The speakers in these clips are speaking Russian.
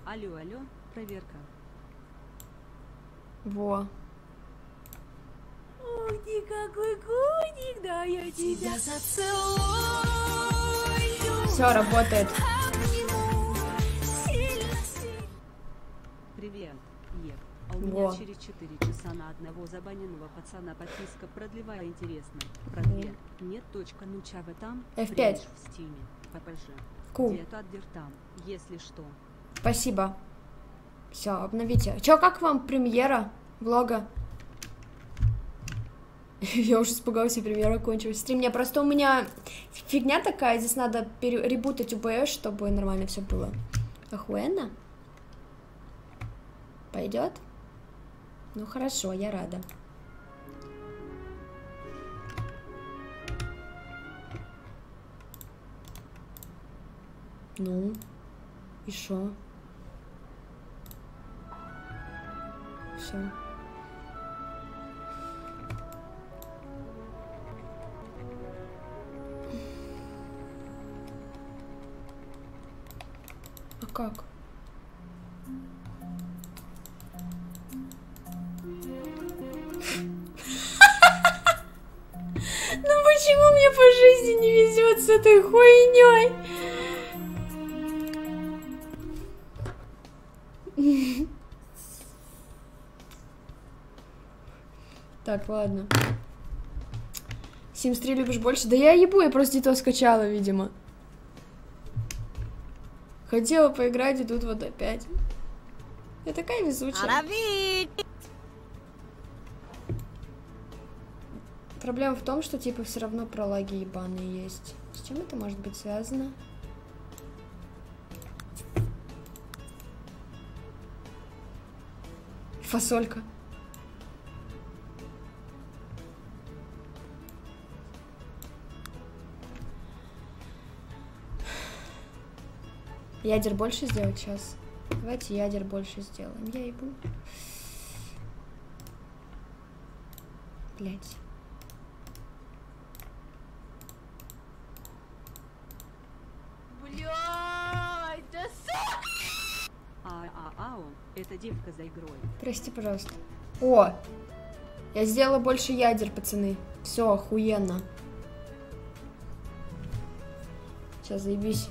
Алло, алло, проверка. Во. Ох ты какой котик, да я тебя зацелую. Все работает. Привет, Ев. А у меня через 4 часа на одного забаненного пацана подписка продлевая интересно. Продле. Нет точка нучава там. F5. В стиме. ППЖ. Ку. Где-то отдер там, если что. Спасибо. Все, обновите. Чё, как вам премьера влога? Я уже испугался, премьера кончилась. Стрим, не, просто у меня фигня такая, здесь надо ребутать УБС, чтобы нормально все было. Охуенно? Пойдет? Ну хорошо, я рада. Ну, и шо? Все. А как? Ну почему мне по жизни не везет с этой хуйней? Так, ладно. Sims 3 любишь больше? Да я ебу, я просто не то скачала, видимо. Хотела поиграть, и тут вот опять. Я такая везучая. Проблема в том, что типа все равно пролаги ебаные есть. С чем это может быть связано? Фасолька. Ядер больше сделать сейчас? Давайте ядер больше сделаем. Я ебу. Блять. Блядь, да Ау, это девка за игрой. Прости, пожалуйста. О! Я сделала больше ядер, пацаны. Все, охуенно. Сейчас заебись.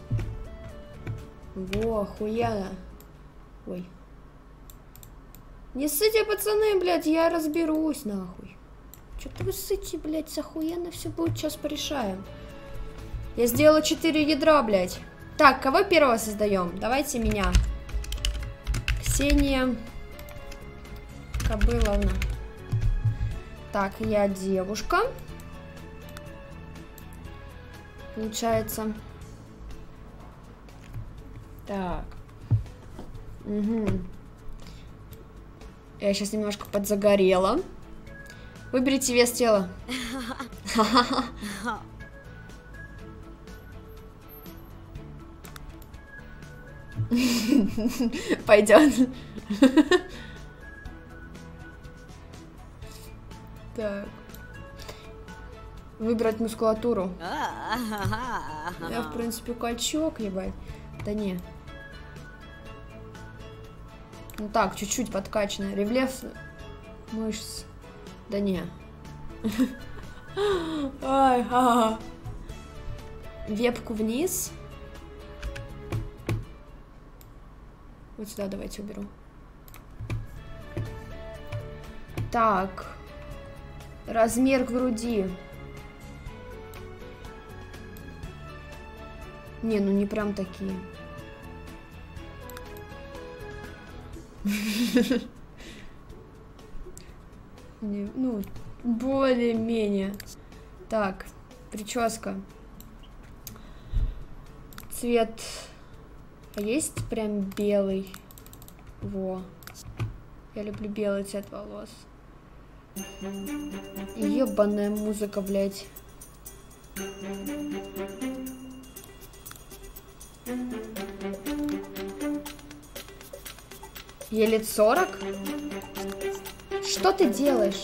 Во, охуенно. Ой. Не ссыте, пацаны, блядь, я разберусь, нахуй. Что-то вы ссыте, блядь, охуенно все будет, сейчас порешаем. Я сделала 4 ядра, блядь. Так, кого первого создаем? Давайте меня. Ксения Кобыловна. Так, я девушка. Получается. Так. Угу. Я сейчас немножко подзагорела. Выберите вес тела. Пойдет. Так. Выбрать мускулатуру. Я, в принципе, качок, ебать. Да не. Ну так, чуть-чуть подкачанная. Рефлекс мышц. Да не. Ай, ага. Вебку вниз. Вот сюда давайте уберу. Так. Размер груди. Не, ну не прям такие. Ну, более-менее. Так, прическа. Цвет. А есть прям белый? Во. Я люблю белый цвет волос. Ебаная музыка, блядь. Ей лет 40? Что ты делаешь?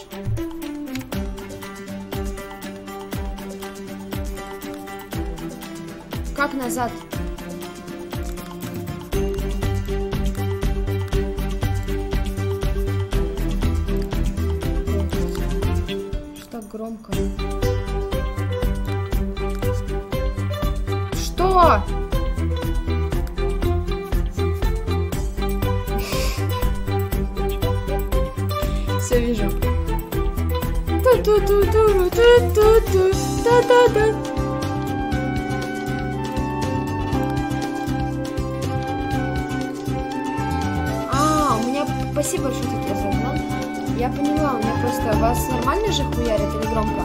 Как назад? все вижу. А, у меня... Спасибо большое, что я загнал. Я поняла, у меня просто... Вас нормально же хуярит или громко?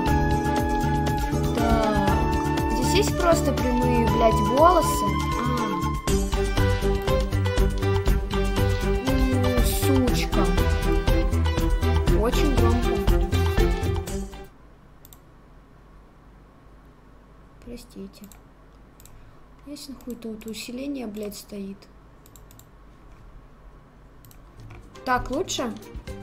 Так. Здесь есть просто прямые, блядь, волосы. Сучка. Очень громко. Простите. Есть нахуй тут усиление, блядь, стоит. Так, лучше?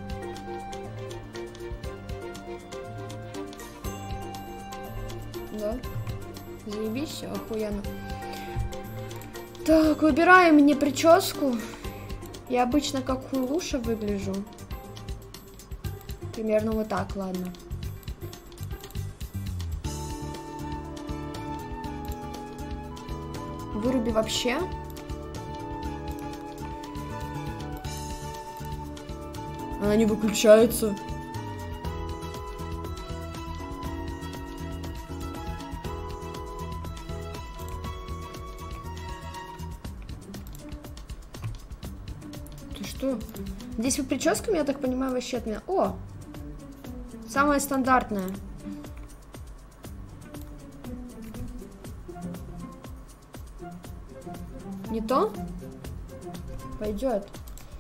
Да? Заебись, все, охуенно. Так, выбираем мне прическу. Я обычно как хуйлуша выгляжу. Примерно вот так, ладно. Выруби вообще. Она не выключается. Ты что? Здесь вы прическами, я так понимаю, вообще от меня. О! Самая стандартная. Не то? Пойдет.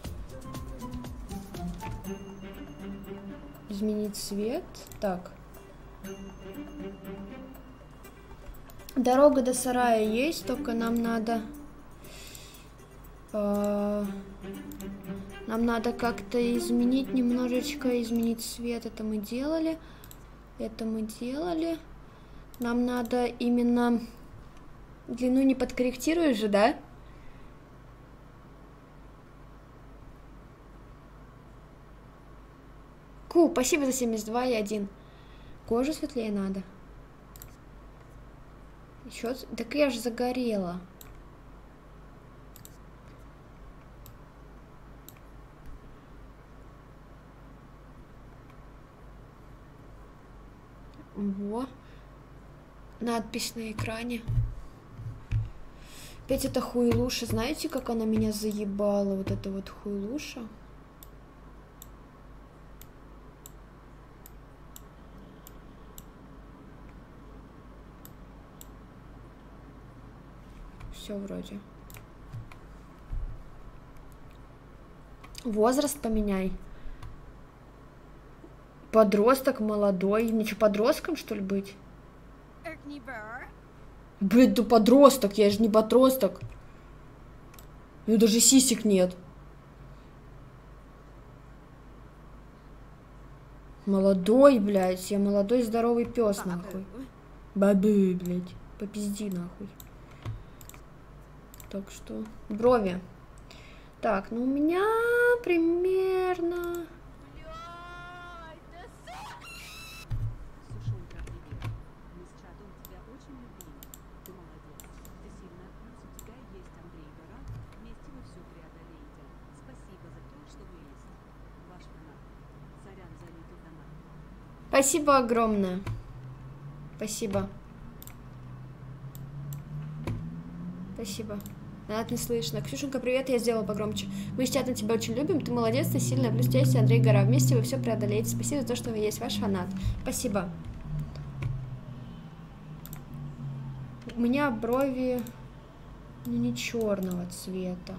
Изменить цвет. Так. Дорога до сарая есть, только нам надо... Нам надо как-то изменить немножечко, изменить цвет. Это мы делали. Это мы делали. Нам надо именно... Длину не подкорректируешь же, да? Ку, спасибо за 72 и 1. Кожу светлее надо. Еще... Так я же загорела. Во. Надпись на экране. Опять это хуйлуша. Знаете, как она меня заебала? Вот эта вот хуйлуша. Все вроде. Возраст поменяй. Подросток молодой. Мне что, подростком, что ли, быть? Блин, ты подросток, я же не подросток. У меня даже сисек нет. Молодой, блядь. Я молодой, здоровый пес, нахуй. Бабы, блядь. Попизди, нахуй. Так что... Брови. Так, ну у меня примерно... Спасибо огромное. Спасибо. Спасибо. Над не слышно. Ксюшенька, привет, я сделала погромче. Мы с чатом тебя очень любим, ты молодец, ты сильная. Плюс есть Андрей Гора. Вместе вы все преодолеете. Спасибо за то, что вы есть ваш фанат. Спасибо. У меня брови не черного цвета.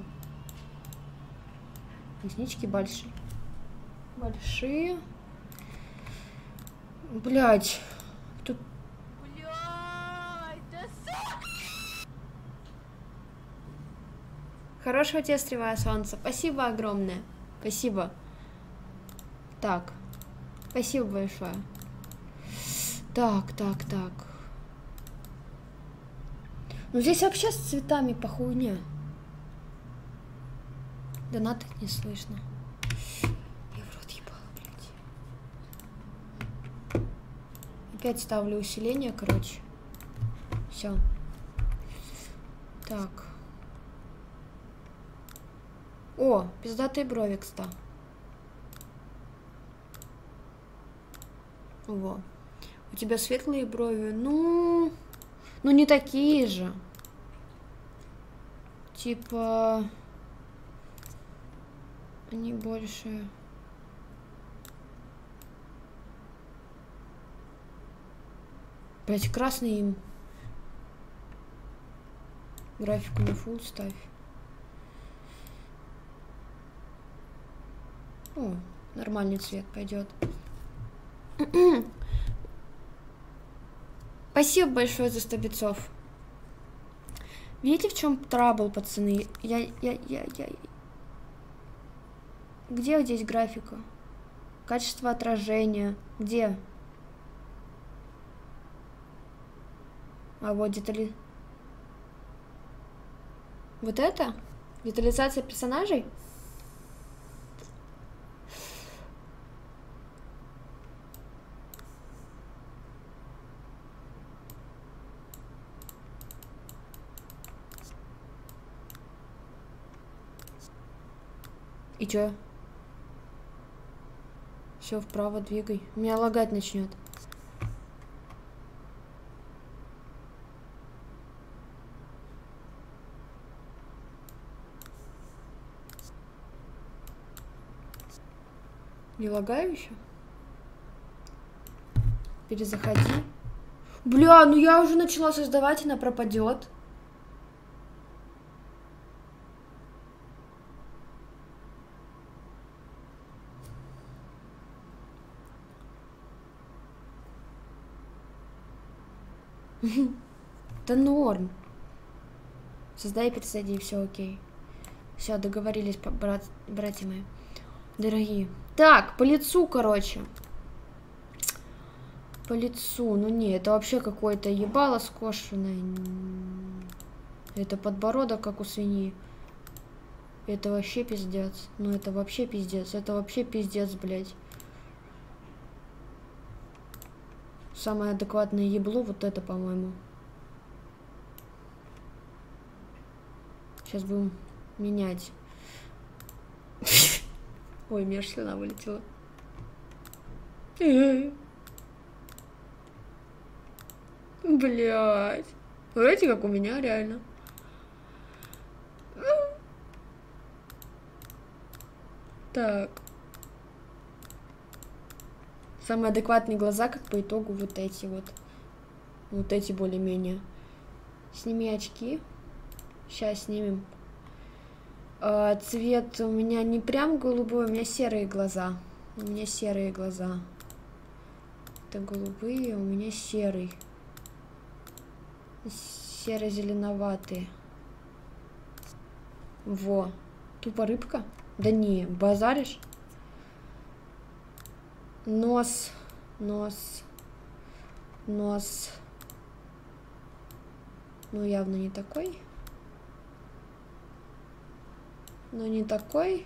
Реснички большие. Большие. Блять. Тут... Хорошего тебе стревая солнца. Спасибо огромное. Спасибо. Так. Спасибо большое. Так. Ну здесь вообще с цветами по хуйне. Донаты не слышно. Я в рот ебала, блядь. Опять ставлю усиление, короче. Все. Так. О, пиздатые брови, кстати. Во. У тебя светлые брови, ну не такие же. Типа они больше. Блять, красный им. Графику на фулл ставь. О, нормальный цвет пойдет. Спасибо большое за 100 битцов. Видите, в чем трабл, пацаны? Где здесь графика? Качество отражения. Где? А вот детали. Вот это? Детализация персонажей? И чё? Все вправо двигай. Меня лагать начнет. Не лагаю еще? Перезаходи. Бля, ну я уже начала создавать, она пропадет. Да норм. Создай и пересади, все окей. Все, договорились, братья мои. Дорогие. Так, по лицу, короче. По лицу. Ну не, это вообще какое-то ебало скошенное. Это подбородок, как у свиньи. Это вообще пиздец. Ну это вообще пиздец. Это вообще пиздец, блядь. Самое адекватное ебло вот это, по-моему. Сейчас будем менять. Ой, у меня аж слюна вылетела. Блять. Смотрите, как у меня реально. Так. Самые адекватные глаза, как по итогу, вот эти вот. Вот эти более-менее. Сними очки. Сейчас снимем. Цвет у меня не прям голубой, у меня серые глаза. У меня серые глаза. Это голубые, у меня серый. Серо-зеленоватые. Во. Тупо рыбка? Да не, базаришь? Нос. Нос. Нос. Ну, явно не такой. Но не такой.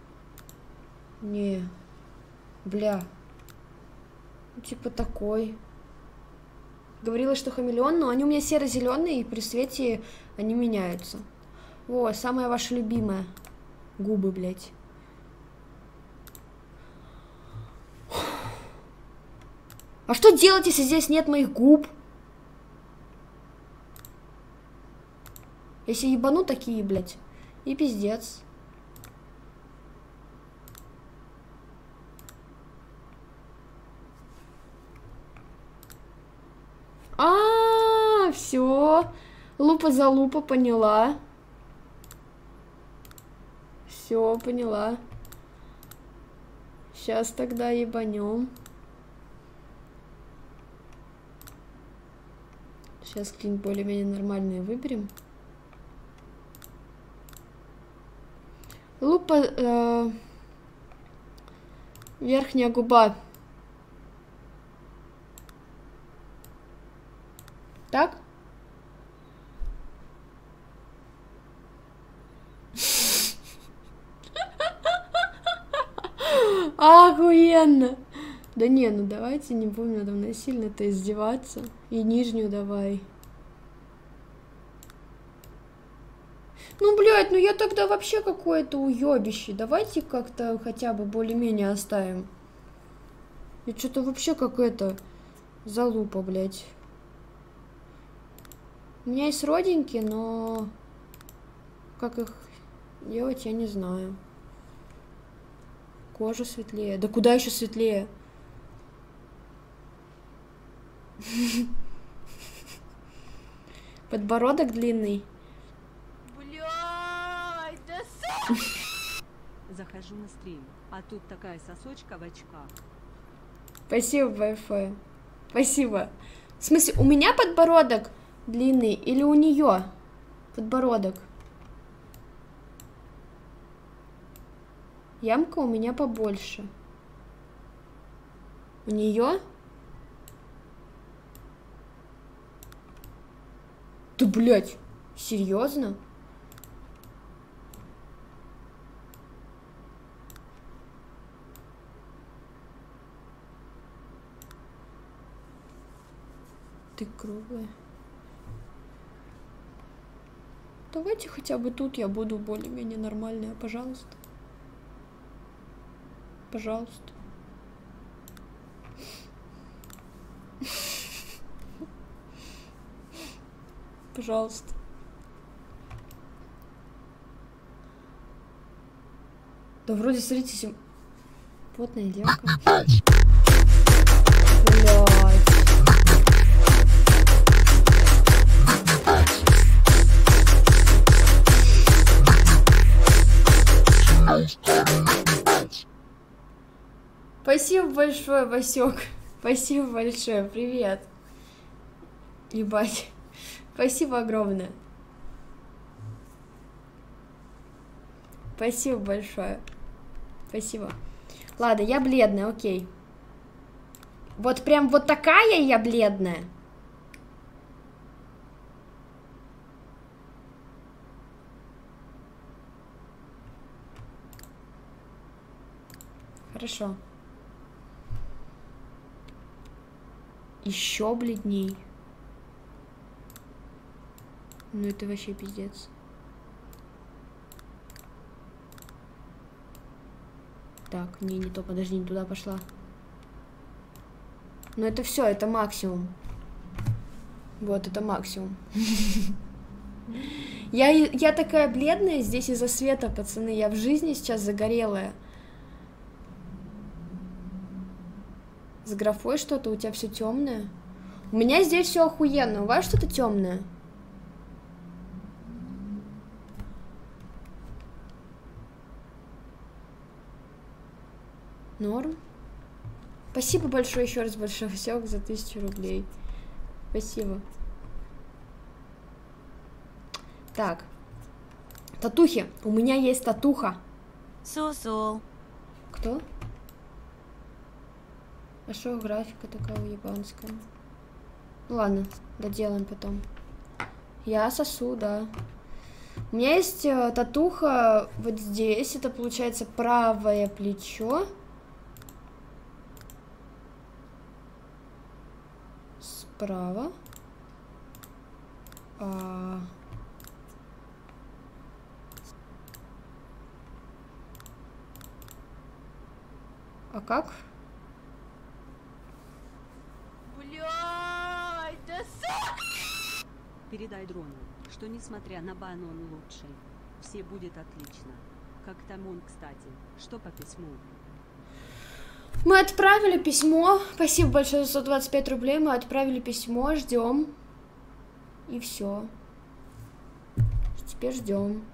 Не. Бля. Ну, типа такой. Говорила, что хамелеон, но они у меня серо-зеленые, и при свете они меняются. О, самая ваша любимая. Губы, блядь. А что делать, если здесь нет моих губ? Если ебану такие, блядь. И пиздец. Все. Лупа за лупа, поняла. Все, поняла. Сейчас тогда ебанем. Сейчас какие-нибудь более-менее нормальные выберем. Лупа, верхняя губа. Так? Охуенно! Да не, ну давайте не будем надо мной сильно-то издеваться. И нижнюю давай. Ну, блядь, ну я тогда вообще какое-то уёбище. Давайте как-то хотя бы более-менее оставим. Я что-то вообще как это... Залупа, блядь. У меня есть родинки, но... Как их делать, я не знаю. Кожа светлее. Да куда еще светлее? Подбородок длинный. Блядь, да Захожу на стрим, а тут такая сосочка в очках. Спасибо большое. Спасибо. В смысле, у меня подбородок длинный или у нее подбородок? Ямка у меня побольше. У нее? Да, блядь, серьезно? Ты круглая. Давайте хотя бы тут я буду более-менее нормальная, пожалуйста. Пожалуйста. Пожалуйста. Да вроде, смотрите, плотная девка. Блядь. Спасибо большое, Васек. Спасибо большое. Привет. Ебать. Спасибо огромное. Спасибо большое. Спасибо. Ладно, я бледная, окей. Вот прям вот такая я бледная. Хорошо. Еще бледней. Ну это вообще пиздец. Так, не то, подожди, не туда пошла. Но это все, это максимум. Вот, это максимум. Я такая бледная здесь из-за света, пацаны. Я в жизни сейчас загорелая. С графой что-то, у тебя все темное. У меня здесь все охуенно. У вас что-то темное? Норм. Спасибо большое еще раз, большой Васек, за 1000 рублей. Спасибо. Так. Татухи. У меня есть татуха. Су-су. Кто? А что графика такая уебанская? Ну ладно, доделаем потом. Я сосу, да. У меня есть татуха вот здесь. Это получается правое плечо. Справа. А как? Блядь, да Передай дрону, что несмотря на бан он лучший. Все будет отлично. Как там он, кстати? Что по письму? Мы отправили письмо. Спасибо большое за 125 рублей. Мы отправили письмо, ждем. И все. Теперь ждем.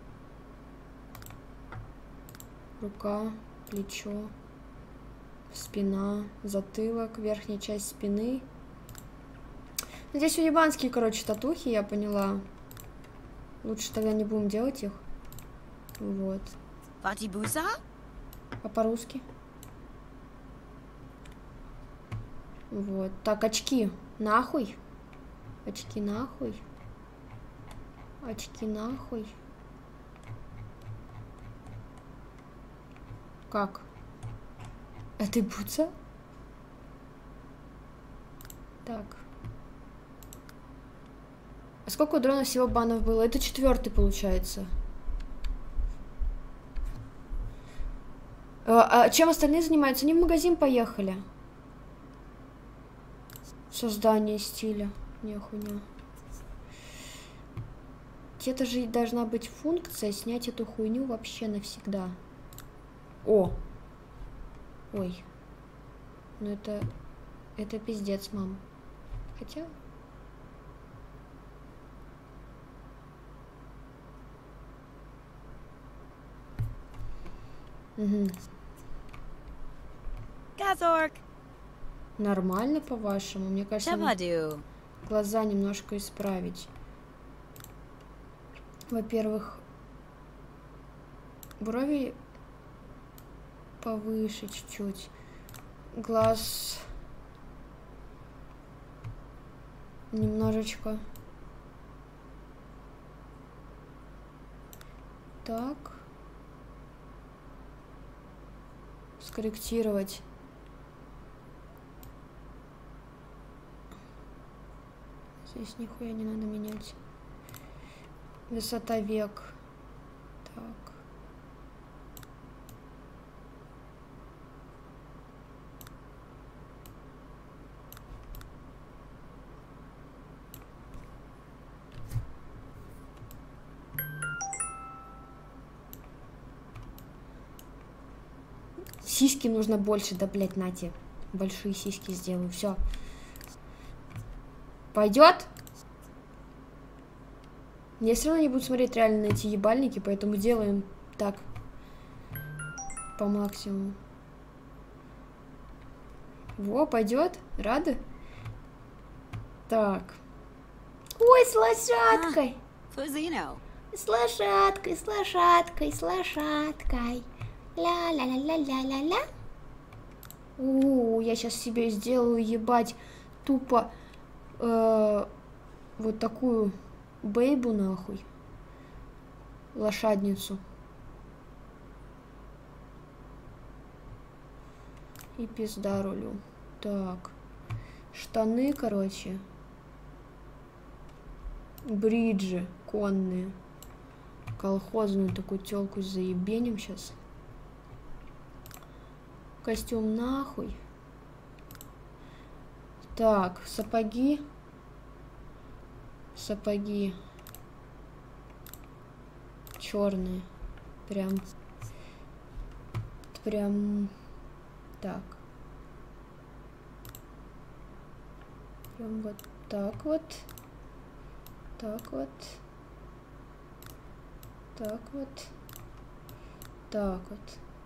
Рука, плечо, спина, затылок, верхняя часть спины. Здесь уебанские, короче, татухи, я поняла. Лучше тогда не будем делать их. Вот. Ватибуса? А по-русски? Вот. Так, очки. Нахуй. Очки нахуй. Очки нахуй. Как? А ты Буца? Так. А сколько у дрона всего банов было? Это 4-й получается. А чем остальные занимаются? Они в магазин поехали. Создание стиля. Не хуйня. Где-то же должна быть функция снять эту хуйню вообще навсегда. О! Ой. Ну это пиздец, мам. Хотя... Угу. Газорг. Нормально, по-вашему? Мне кажется, Шабаду. глаза немножко исправить. Во-первых, брови повыше чуть-чуть. Глаз немножечко. Так. Скорректировать. Здесь нихуя не надо менять. Высота век. Так. Сиськи нужно больше, да, блять, нате. Большие сиськи сделаю, все. Пойдет? Я все равно не буду смотреть реально на эти ебальники, поэтому делаем так. По максимуму. Во, пойдет? Рады? Так. Ой, с лошадкой. Fuzino. С лошадкой, с лошадкой, с лошадкой. Ля-ля-ля-ля-ля-ля-ля. Я сейчас себе сделаю, ебать, тупо вот такую бейбу, нахуй. Лошадницу. И пизда рулю. Так. Штаны, короче. Бриджи конные. Колхозную такую тёлку заебеним сейчас. Костюм нахуй. Так, сапоги. Сапоги. Черные. Прям так. Прям вот так вот. Так вот. Так вот. Так вот.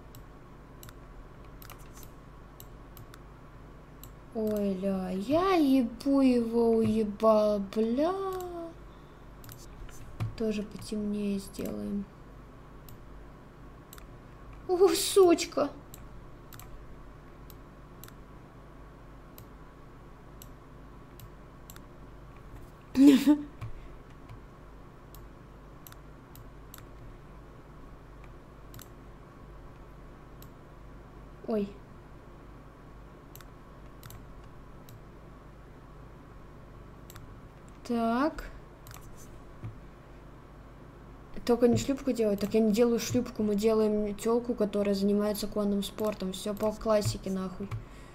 Ой, ля, я ебу его уебал, бля. Тоже потемнее сделаем. О, сучка. Ой. Так. Только не шлюпку делать. Так я не делаю шлюпку, мы делаем тёлку, которая занимается конным спортом. Все по классике, нахуй.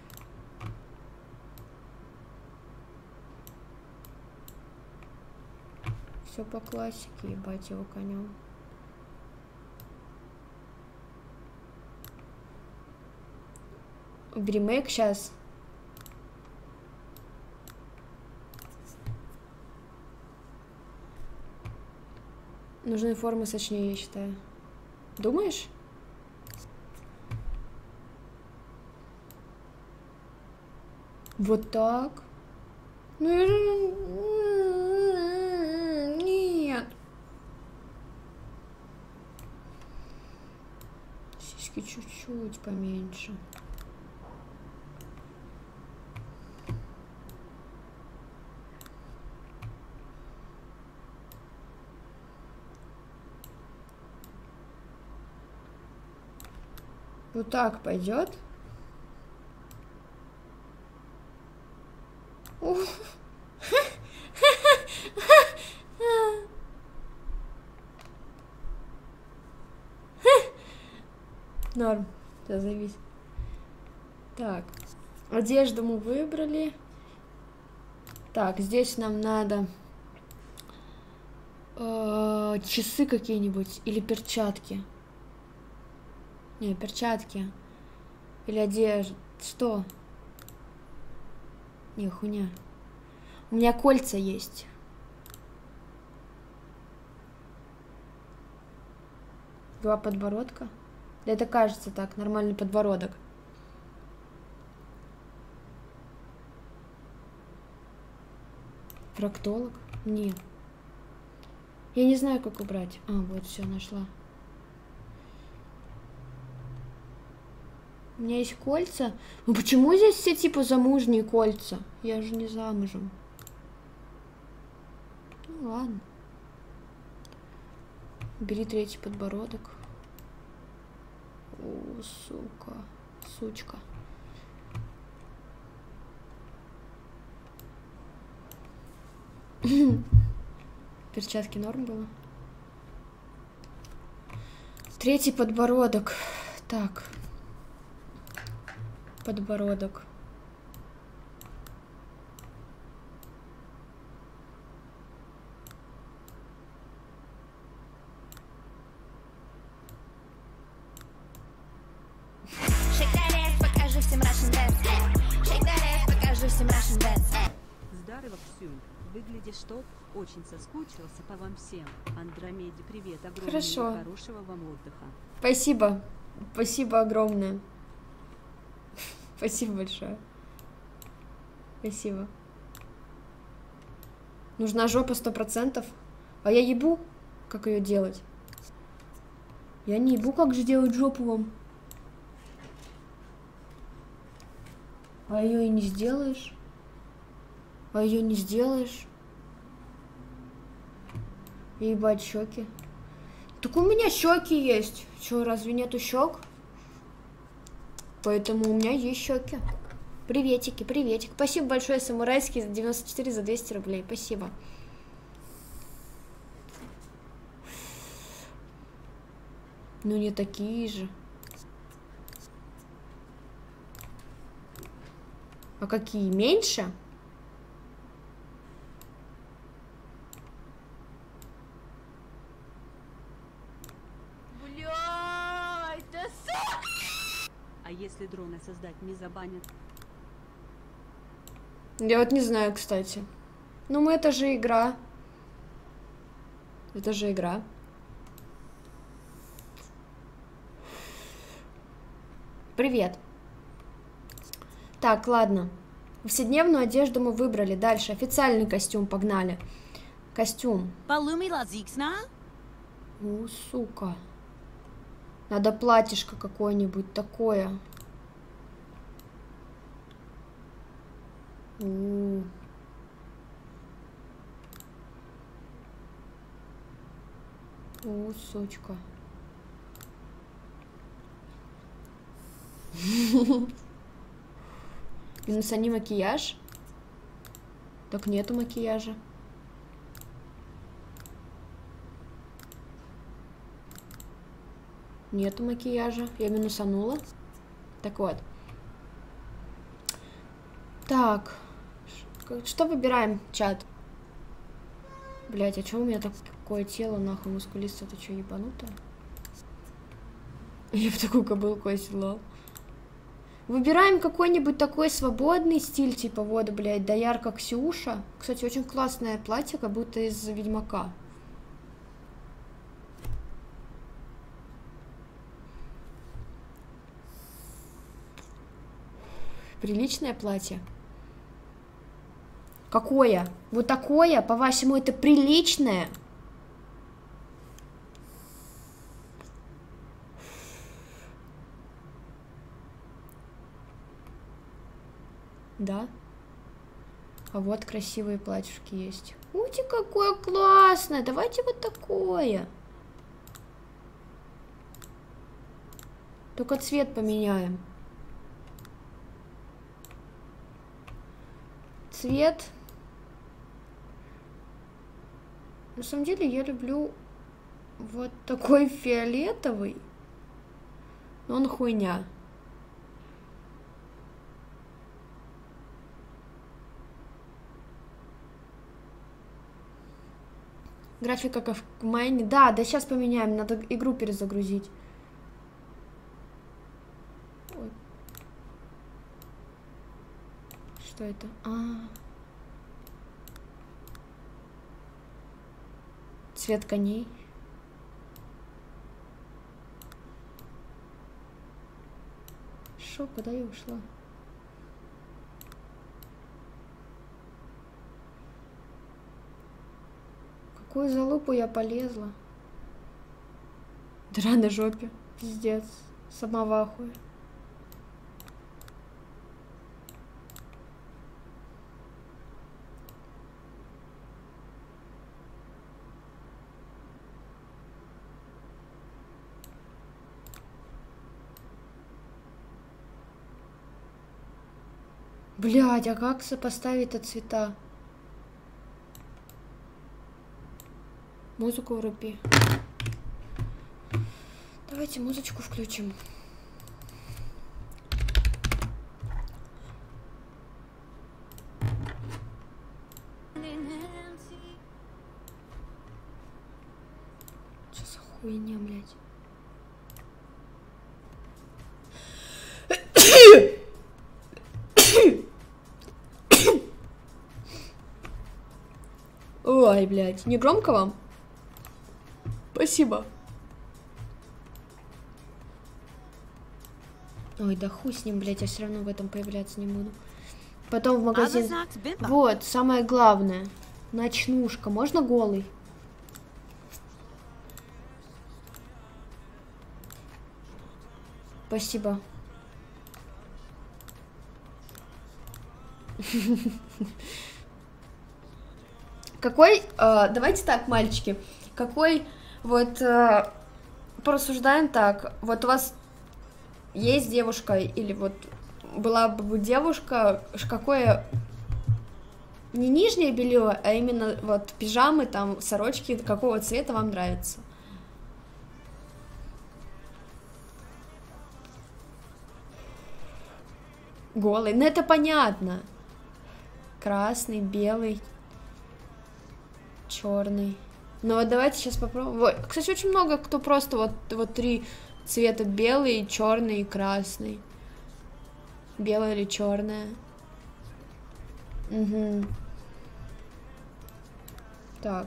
Все по классике, ебать его конем. Ремейк сейчас. Нужны формы сочнее, я считаю. Думаешь? Вот так? Ну я же... Нет. Сиськи чуть-чуть поменьше. Вот так пойдет. Норм, сейчас завис. Так, одежду мы выбрали. Так, здесь нам надо часы какие-нибудь или перчатки. Не, перчатки. Или одежда. Что? Не, хуйня. У меня кольца есть. Два подбородка. Да это кажется так, нормальный подбородок. Фрактолог? Нет. Я не знаю, как убрать. А, вот, все, нашла. У меня есть кольца. Ну почему здесь все типа замужние кольца? Я же не замужем. Ну ладно. Бери третий подбородок. О, сука. Сучка. Перчатки норм было? Третий подбородок. Так. Подбородок. Покажи всем Russian dance. Shake that ass, покажи всем Russian dance. Здорово, Ксюнь. Выглядишь топ. Очень соскучился по вам всем. Андромеде, привет огромное. Хорошо. Хорошего вам отдыха. Спасибо. Спасибо огромное. Спасибо большое. Спасибо. Нужна жопа 100%. А я ебу, как ее делать. Я не ебу, как же делать жопу вам. А ее и не сделаешь. А ее не сделаешь. Ебать щеки. Так у меня щеки есть. Че, разве нету щек? Поэтому у меня есть щеки. Приветики, приветик. Спасибо большое, самурайский, 94 за 200 рублей. Спасибо. Ну не такие же. А какие? Меньше? Блядь, да сука! А если дроны создать не забанят? Я вот не знаю, кстати. Ну, это же игра. Это же игра. Привет. Так, ладно. Повседневную одежду мы выбрали. Дальше официальный костюм, погнали. Костюм. Полуми лазиксна? О, сука. Надо платьишко какое-нибудь такое. О, сучка. Минус они макияж. Так нету макияжа. Нету макияжа. Я минусанула. Так вот. Так. Что выбираем, чат? Блять, а чё у меня такое тело, нахуй, мускулистое? Ты чё, ебанутая? Я в такую кобылку оседлал. Выбираем какой-нибудь такой свободный стиль, типа вот, блядь, доярка Ксюша. Кстати, очень классное платье, как будто из Ведьмака. Приличное платье. Какое? Вот такое? По-вашему, это приличное? Да? А вот красивые платьишки есть. Ути, какое классное! Давайте вот такое. Только цвет поменяем. Цвет. На самом деле я люблю вот такой фиолетовый. Но он хуйня. Графика как в майне. Да, сейчас поменяем. Надо игру перезагрузить. Ой. Что это? Цвет коней. Шо, куда я ушла? В какую залупу я полезла? Дыра на жопе. Пиздец. Сама в ахуе. Блядь, а как сопоставить-то цвета? Музыку вруби. Давайте музычку включим. Что за хуйня, блядь? Ой, блядь, не громко вам? Спасибо. Ой, да хуй с ним, блядь, я все равно в этом появляться не буду. Потом в магазин. Вот, самое главное. Ночнушка. Можно голый? Спасибо. Какой, давайте так, мальчики, какой, вот, порассуждаем так, вот у вас есть девушка, или вот была бы девушка, какое, не нижнее белье, а именно вот пижамы, там, сорочки, какого цвета вам нравится? Голый, ну это понятно. Красный, белый. Черный. Ну вот давайте сейчас попробуем. Вот. Кстати, очень много кто просто вот три цвета: белый, черный и красный. Белое или черное. Угу. Так.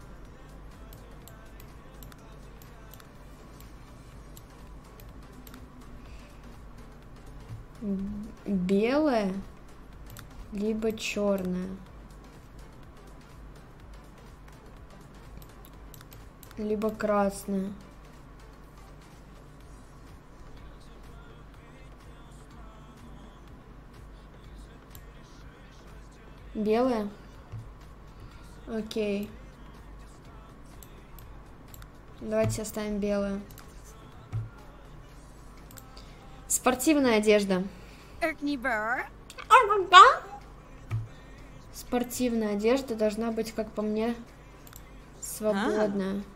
Белое либо черное. Либо красное. Белое? Окей. Давайте оставим белое. Спортивная одежда. Спортивная одежда должна быть, как по мне, свободная.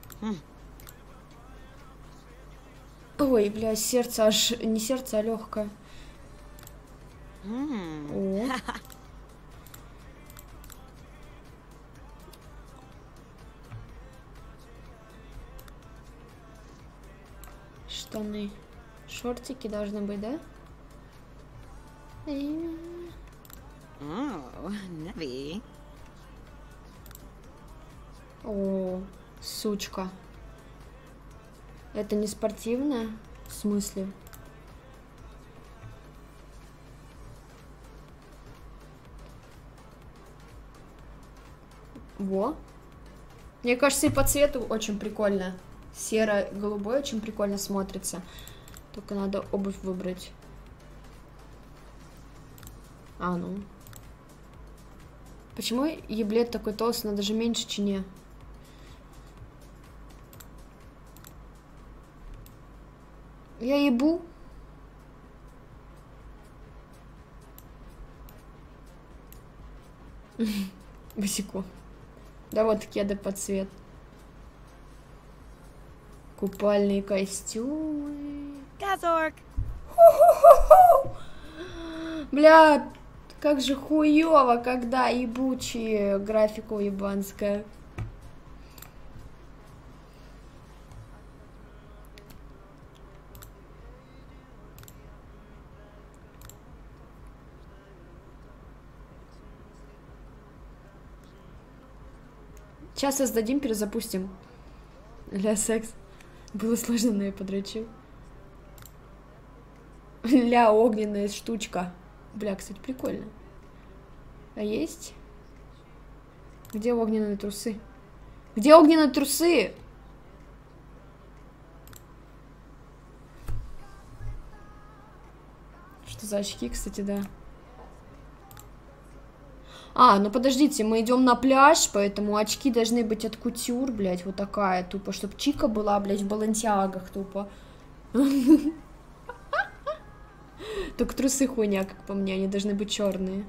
Ой, бля, сердце аж... Не сердце, а легкое. О. Штаны. Шортики должны быть, да? О, сучка. Это не спортивное? В смысле? Во. Мне кажется, и по цвету очень прикольно. Серо-голубой очень прикольно смотрится. Только надо обувь выбрать. А, ну. Почему еблет такой толстый? Надо же меньше чине. Я ебу. Босико. Да вот кеды под цвет. Купальные костюмы. Газорг. Бля, как же хуёво, когда ебучие графика уебанская. Сейчас создадим, перезапустим. Ля, секс. Было сложно, но я подрочил. Ля, огненная штучка. Бля, кстати, прикольно. А есть? Где огненные трусы? Где огненные трусы? Что за очки, кстати, да. А, ну подождите, мы идем на пляж, поэтому очки должны быть от кутюр, блядь, вот такая, тупо, чтобы чика была, блядь, в балансиагах, тупо. Только трусы хуйня, как по мне, они должны быть черные.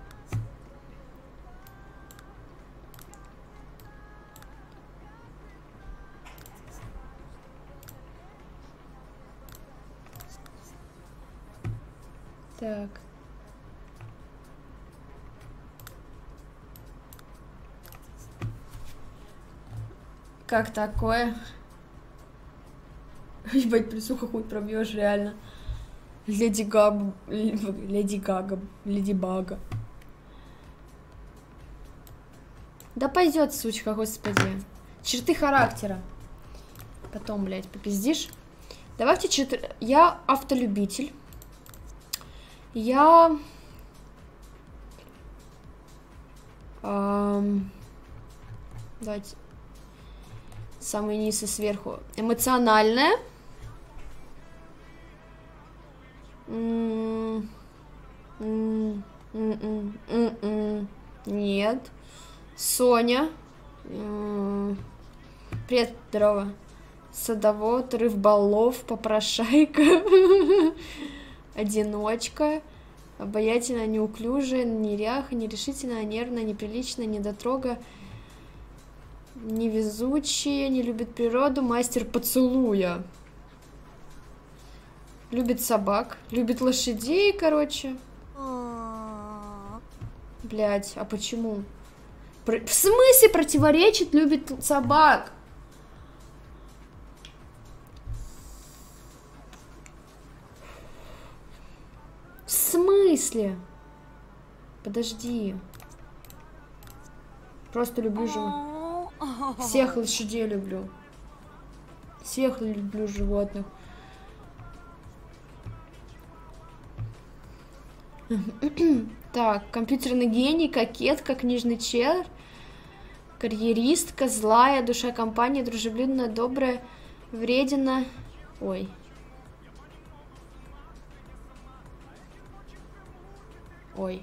Так. Как такое? Ебать, присуха хуй пробьешь, реально. Леди Гага. Леди Бага. Да пойдет, сучка, господи. Черты характера. Потом, блядь, попиздишь. Давайте черты... Я автолюбитель. Я... Давайте... Самый низ и сверху. Эмоциональная. Нет. Соня. Привет, здорово. Садовод, рыболов, попрошайка. Одиночка. Обаятельная, неуклюжая, неряха, нерешительная, нервная, неприличная, недотрога. Невезучие, не любит природу, мастер поцелуя. Любит собак, любит лошадей, короче. Блять, а почему? В смысле противоречит, любит собак? В смысле? Подожди. Просто люблю животных. Всех лошадей люблю. Всех люблю животных. Так, компьютерный гений, кокетка, книжный чел, карьеристка, злая, душа компании, дружелюбная, добрая, вредина. Ой. Ой.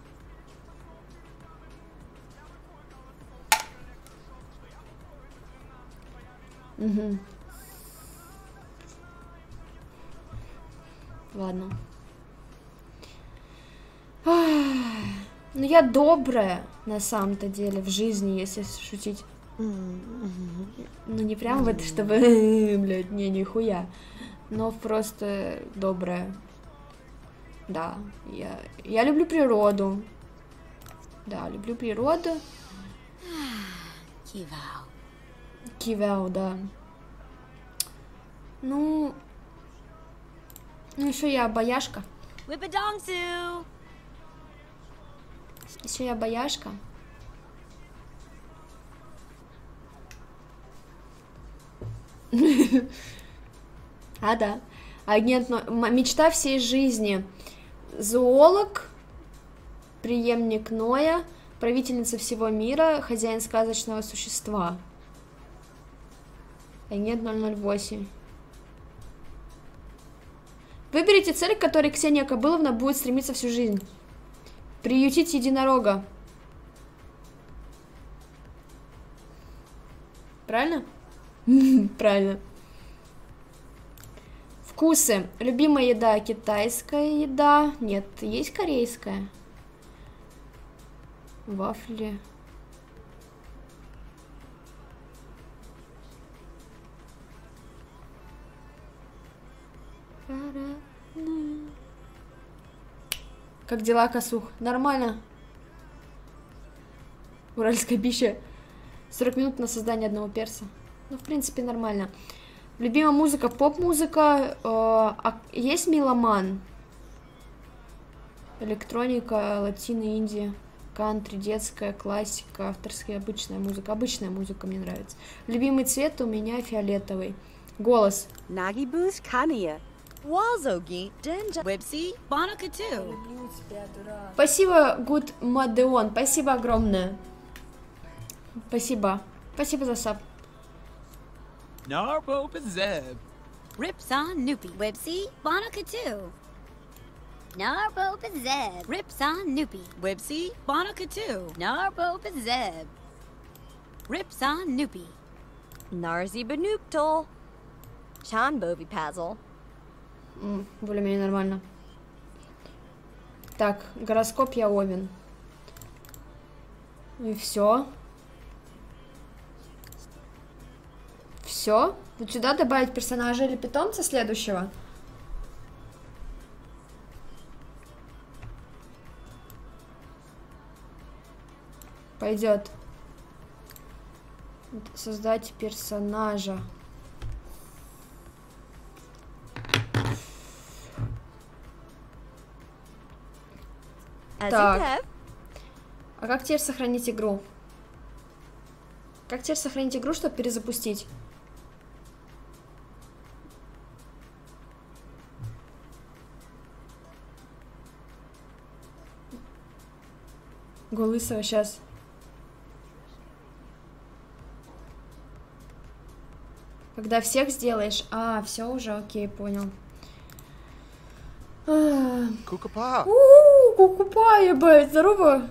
Угу. Ладно. Ну, я добрая, на самом-то деле, в жизни, если шутить. Ну, не прям вот, чтобы, блядь, не, нихуя. Но просто добрая. Да, я люблю природу. Да, люблю природу. Кивау. Кивау, да. Ну еще я обаяшка. Еще я обаяшка. А, да. Агент, мечта всей жизни. Зоолог, преемник Ноя, правительница всего мира, хозяин сказочного существа. Агент 008. Выберите цель, к которой Ксения Кобыловна будет стремиться всю жизнь. Приютить единорога. Правильно? Правильно. Вкусы. Любимая еда китайская еда. Нет, есть корейская. Вафли. Как дела, Косух? Нормально? Уральская пища. 40 минут на создание одного перса. Ну, в принципе, нормально. Любимая музыка, поп-музыка. Есть меломан? Электроника, латино, Индия. Кантри, детская, классика, авторская, обычная музыка. Обычная музыка мне нравится. Любимый цвет у меня фиолетовый. Голос. Nagi Boost Kania. Walzogi, Denja, Wibsy, Bonakatu. Спасибо, Good Madeon. Спасибо огромное. Спасибо. Спасибо за саб. Narbo Zeb. Ripson Noopy. Wibsy, Bonakatu. Narbo Zeb. Ripson Noopy. Wibsy, Bonakatu. Narbo Zeb. Ripson Noopy. Narzi Banuktal. Chan Bovi Pazzle. Более-менее нормально. Так, гороскоп я Овен. И все. Все? Вот сюда добавить персонажа или питомца следующего? Пойдет. Создать персонажа. Так. А как теперь сохранить игру? Как теперь сохранить игру, чтобы перезапустить? Голысого сейчас. Когда всех сделаешь. А, все уже, окей, понял. Кукупа. Кукупа, ебать, здорово.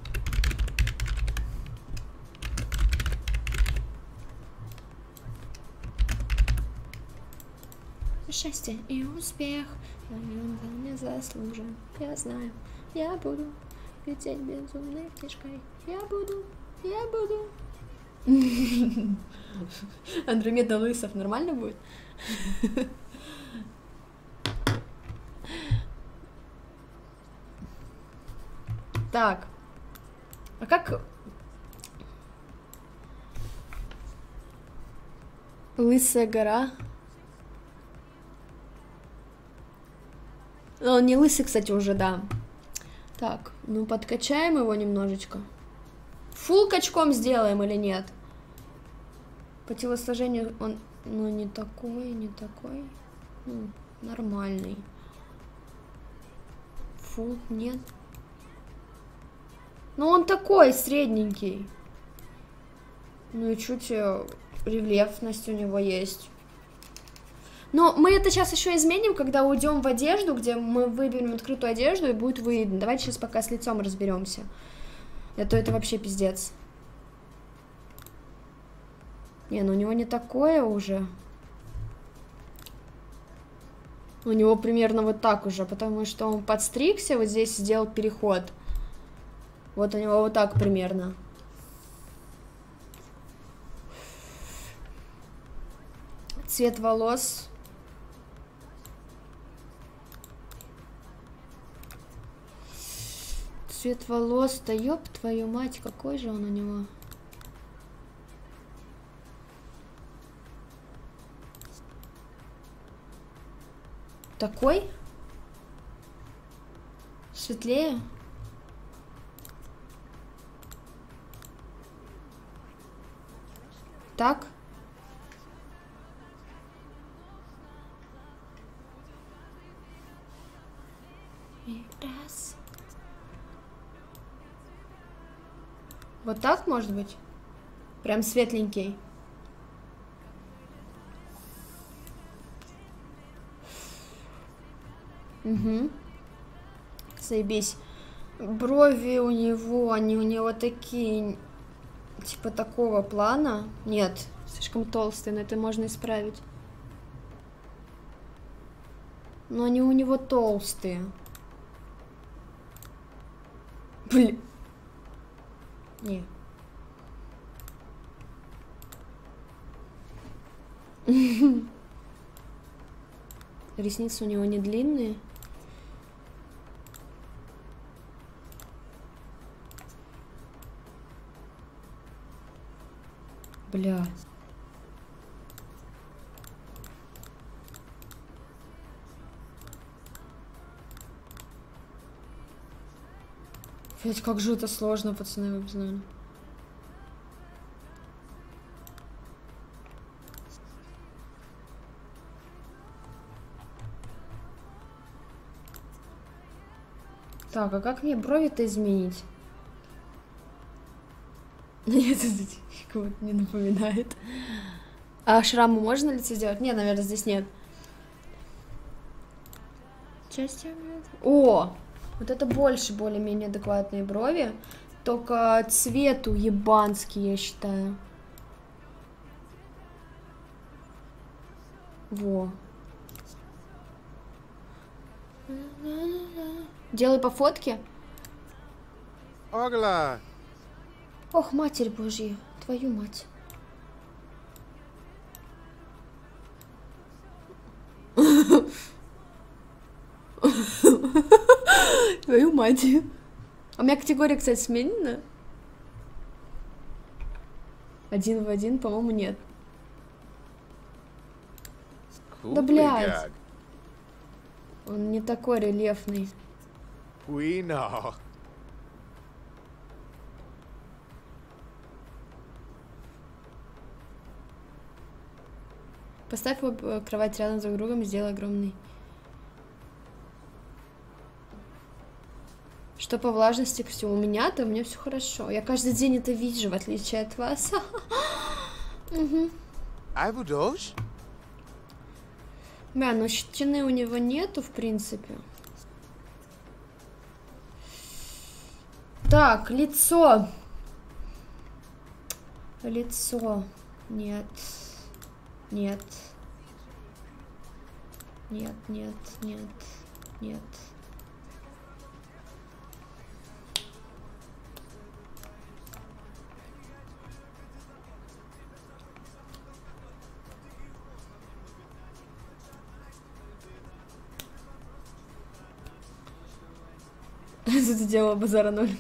Счастье и успех он вполне заслужен. Я знаю, я буду лететь безумной птичкой. Я буду. Андромеда Лысов нормально будет? Так. А как... Лысая гора. Он не лысый, кстати, уже, да. Так, ну подкачаем его немножечко. Фул качком сделаем или нет? По телосложению он, ну, не такой. Ну, нормальный. Фул, нет. Ну, он такой, средненький. Ну и чуть рельефность у него есть. Но мы это сейчас еще изменим, когда уйдем в одежду, где мы выберем открытую одежду и будет видно. Давайте сейчас пока с лицом разберемся. А то это вообще пиздец. Не, ну у него не такое уже. У него примерно вот так уже, потому что он подстригся, вот здесь сделал переход. Вот у него вот так примерно. Цвет волос. Цвет волос, да ёб твою мать, какой же он у него. Такой? Светлее? Так? Раз. Вот так, может быть? Прям светленький. Угу. Заебись. Брови у него, они у него такие, типа такого плана. Нет, слишком толстые, но это можно исправить. Но они у него толстые. Блин. Не. Ресницы у него не длинные. Бля. Блять, как же это сложно, пацаны, вы бы знали. Так, а как мне брови-то изменить? Нет, это кого-то не напоминает. А шраму можно лицо сделать? Нет, наверное, здесь нет. О! Вот это больше более-менее адекватные брови. Только цвету ебанский, я считаю. Во. Делай по фотке. Огла! Ох, Матерь Божья, твою мать. Твою мать. А у меня категория, кстати, сменена. 1 в 1, по-моему, нет. Да, блядь. Он не такой рельефный. Уино. Поставь кровать рядом друг с другом и сделай огромный. Что по влажности все у меня-то, у меня все хорошо. Я каждый день это вижу, в отличие от вас. Айвудош? Бля, но щетины у него нету, в принципе. Так, лицо. Лицо. Нет. Нет. Нет, нет, нет, нет. Что ты делала, базара 0?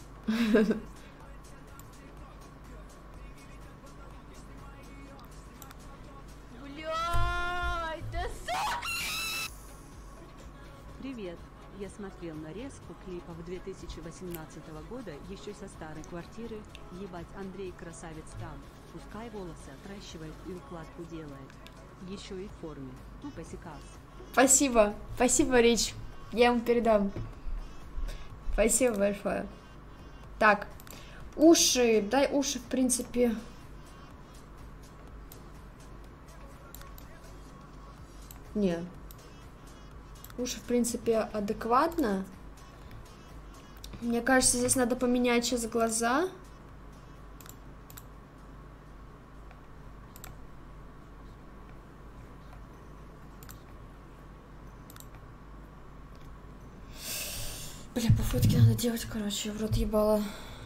Привет. Я смотрел нарезку клипов 2018 года еще со старой квартиры. Ебать, Андрей красавец там. Пускай волосы отращивает и укладку делает. Еще и в форме. Тупо сикас. Спасибо. Спасибо, Рич. Я ему передам. Спасибо большое. Так. Уши. Дай уши, в принципе. Не. Уши, в принципе, адекватно. Мне кажется, здесь надо поменять сейчас глаза. Бля, по фотке надо делать, короче, в рот ебала.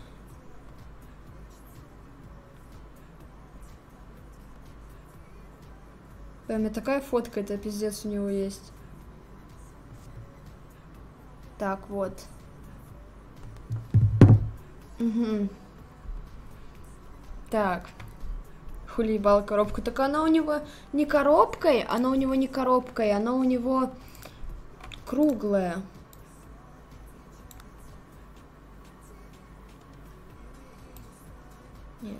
Бля, у меня такая фотка, это пиздец у него есть. Так, вот. Угу. Так. Хули ебала коробку. Так она у него не коробкой, она у него не коробкой, она у него круглая. Нет.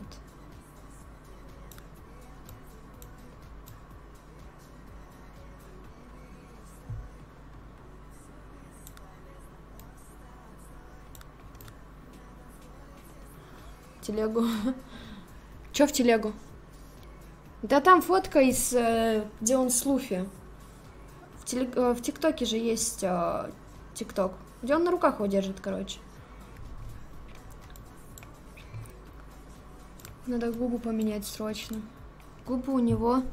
Телегу. Чё в телегу? Да там фотка из, где он с Луфи. В ТикТоке же есть ТикТок, где он на руках его держит, короче. Надо губу поменять срочно. Губы у него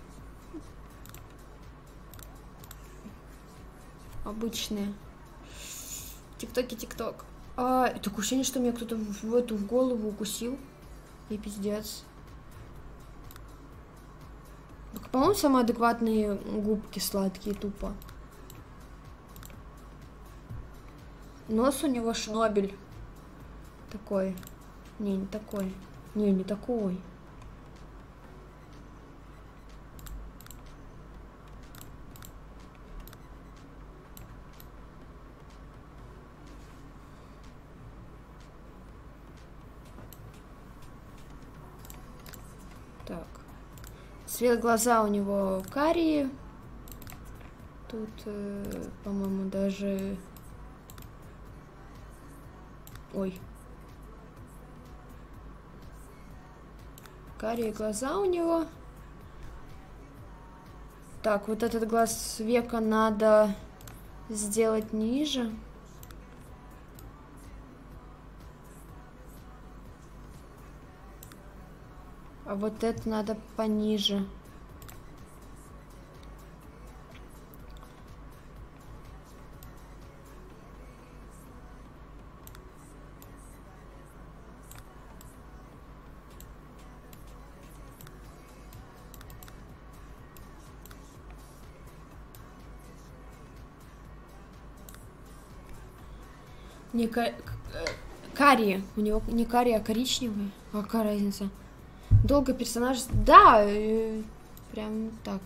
обычные. ТикТоке ТикТок. Такое ощущение, что меня кто-то в голову укусил. И пиздец. Так, по-моему, самые адекватные губки сладкие, тупо. Нос у него шнобель. Такой. Не такой. Не такой. Так. Цвет глаза у него карие. Тут, по-моему, даже... Ой. Карие глаза у него. Так, вот этот глаз века надо сделать ниже. А вот это надо пониже. Не карие. У него не карие, а коричневые. А какая разница? Долго персонаж... Да, прям так.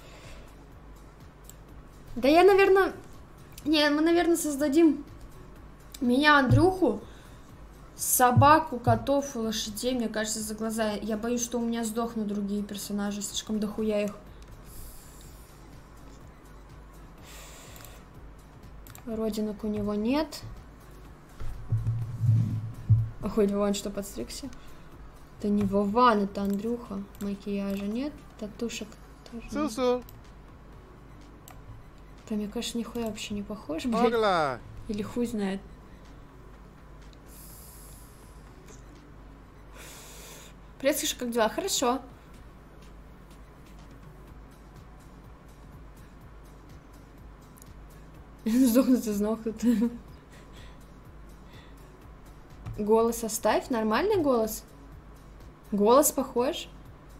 Да я, наверное... Не, мы, наверное, создадим меня, Андрюху, собаку, котов, лошадей, мне кажется, за глаза. Я боюсь, что у меня сдохнут другие персонажи, слишком дохуя их. Родинок у него нет. А хоть Вован что, подстригся? Это не Вован, это Андрюха. Макияжа нет, татушек тоже нет. Сусу. Да, мне кажется, нихуя вообще не похож, блядь. Огла. Или хуй знает. Привет, Саша, как дела? Хорошо. Сдохнут и сдохнут. Голос оставь, нормальный голос. Голос похож.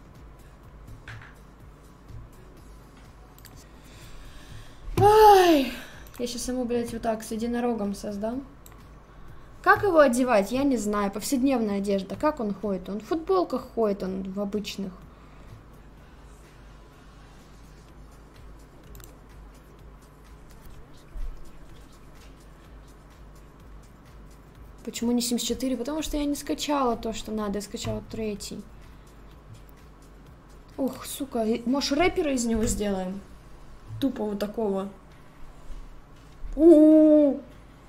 Ой, я сейчас ему, блядь, вот так с единорогом создам. Как его одевать? Я не знаю. Повседневная одежда. Как он ходит? Он в футболках ходит, он в обычных. Почему не 74? Потому что я не скачала то, что надо. Я скачала 3. Ух, сука. Может, рэпера из него сделаем? Тупо вот такого. У-у-у.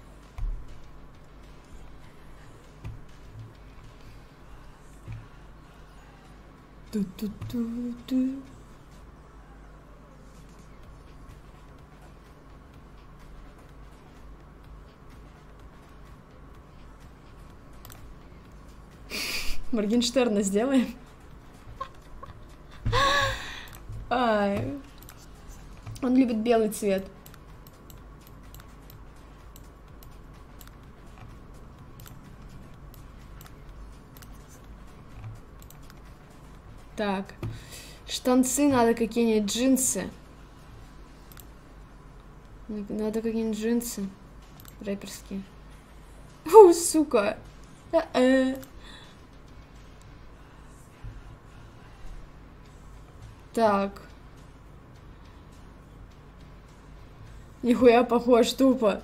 Ту-ту-ту-ту. Моргенштерна сделаем. Ай. Он любит белый цвет. Так. Штанцы надо какие-нибудь, джинсы. Надо какие-нибудь джинсы. Рэперские. О, сука. Так. Нихуя похож, тупо.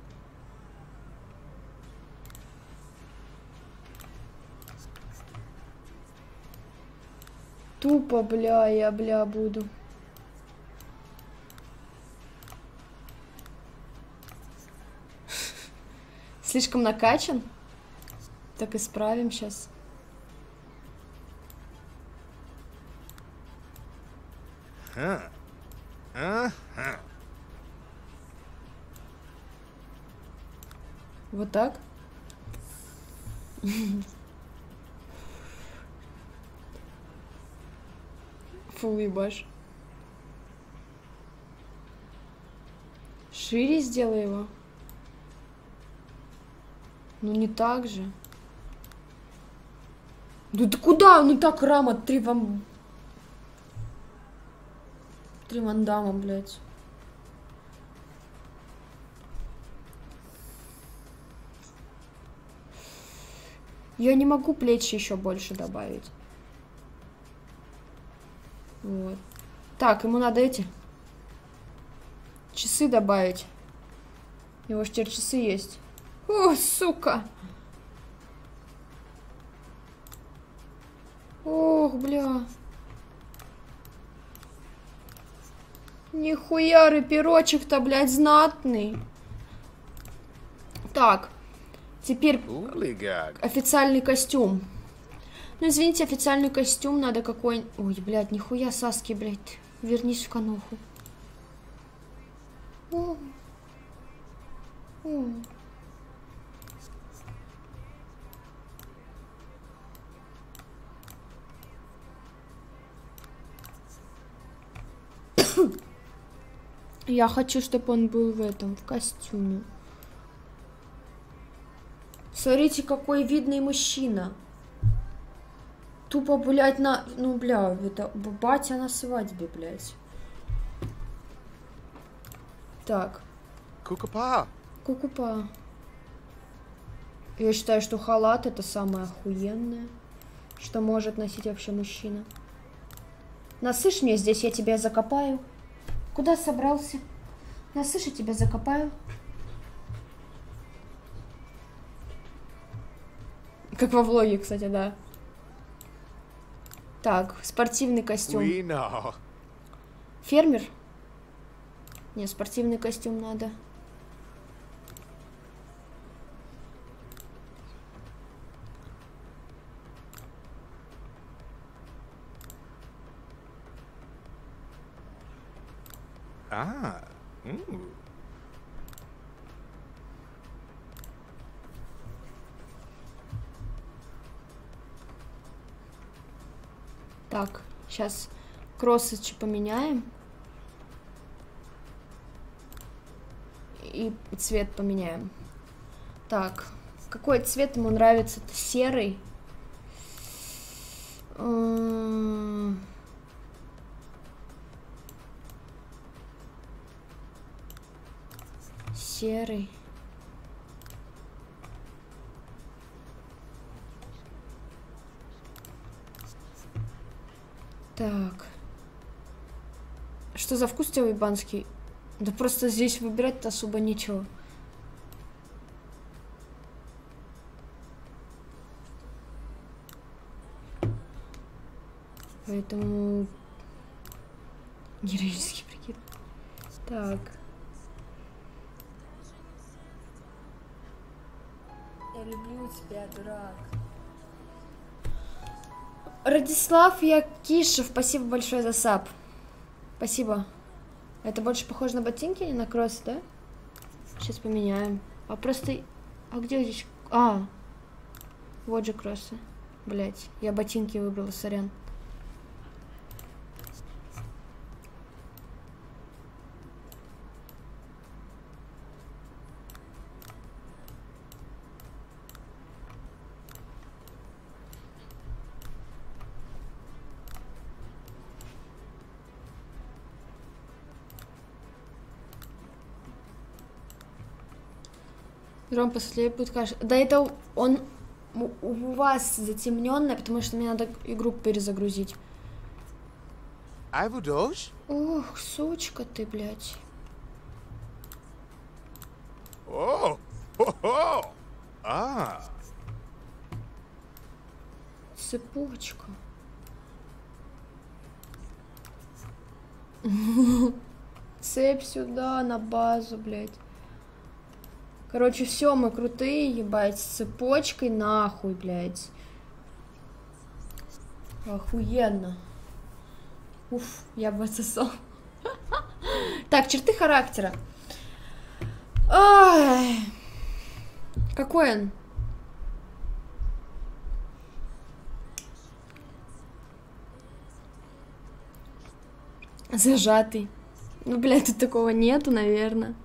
Тупо, бля, я, бля, буду. Слишком накачан? Так исправим сейчас. Вот так? Фу, ебашь. Шире сделай его. Ну не так же. Ну ты куда? Ну так рама, 3 Ван Дамма, блядь. Я не могу плечи еще больше добавить. Вот. Так, ему надо эти часы добавить. У него же теперь часы есть. О, сука! Ох, бля. Нихуя рэперочек-то, блядь, знатный. Так. Теперь официальный костюм. Ну, извините, официальный костюм надо какой... Ой, блядь, нихуя, Саски, блядь. Вернись в каноху. О. О. Я хочу, чтобы он был в этом, в костюме. Смотрите, какой видный мужчина. Тупо, блядь, на... Ну, бля, это батя на свадьбе, блядь. Так. Кукупа. Кукупа. Я считаю, что халат это самое охуенное, что может носить вообще мужчина. Насышь мне здесь, я тебя закопаю. Куда собрался? Насышь, я тебя закопаю. Как во влоге, кстати, да. Так, спортивный костюм. Фермер? Не, спортивный костюм надо. Так, сейчас кроссочи поменяем. И цвет поменяем. Так, какой цвет ему нравится? Это серый. Серый. Так. Что за вкус у тебя ебанский? Да просто здесь выбирать-то особо нечего. Поэтому... Героический прикид. Так. Я люблю тебя, дурак. Радислав Якишев, спасибо большое за саб. Спасибо. Это больше похоже на ботинки, не на кросс, да? Сейчас поменяем. А просто... А где здесь... А! Вот же кроссы. Блять, я ботинки выбрала, сорян. Ром, после будет каша. Да это он у вас затемненный, потому что мне надо игру перезагрузить. Ох, сучка ты, блядь. О, Цепочка. Цепь сюда, на базу, блядь. Короче, все, мы крутые, ебать, с цепочкой нахуй, блядь. Охуенно. Уф, я бы отсосал. Так, черты характера. Ой. Какой он? Зажатый. Ну, блядь, тут такого нету, наверное.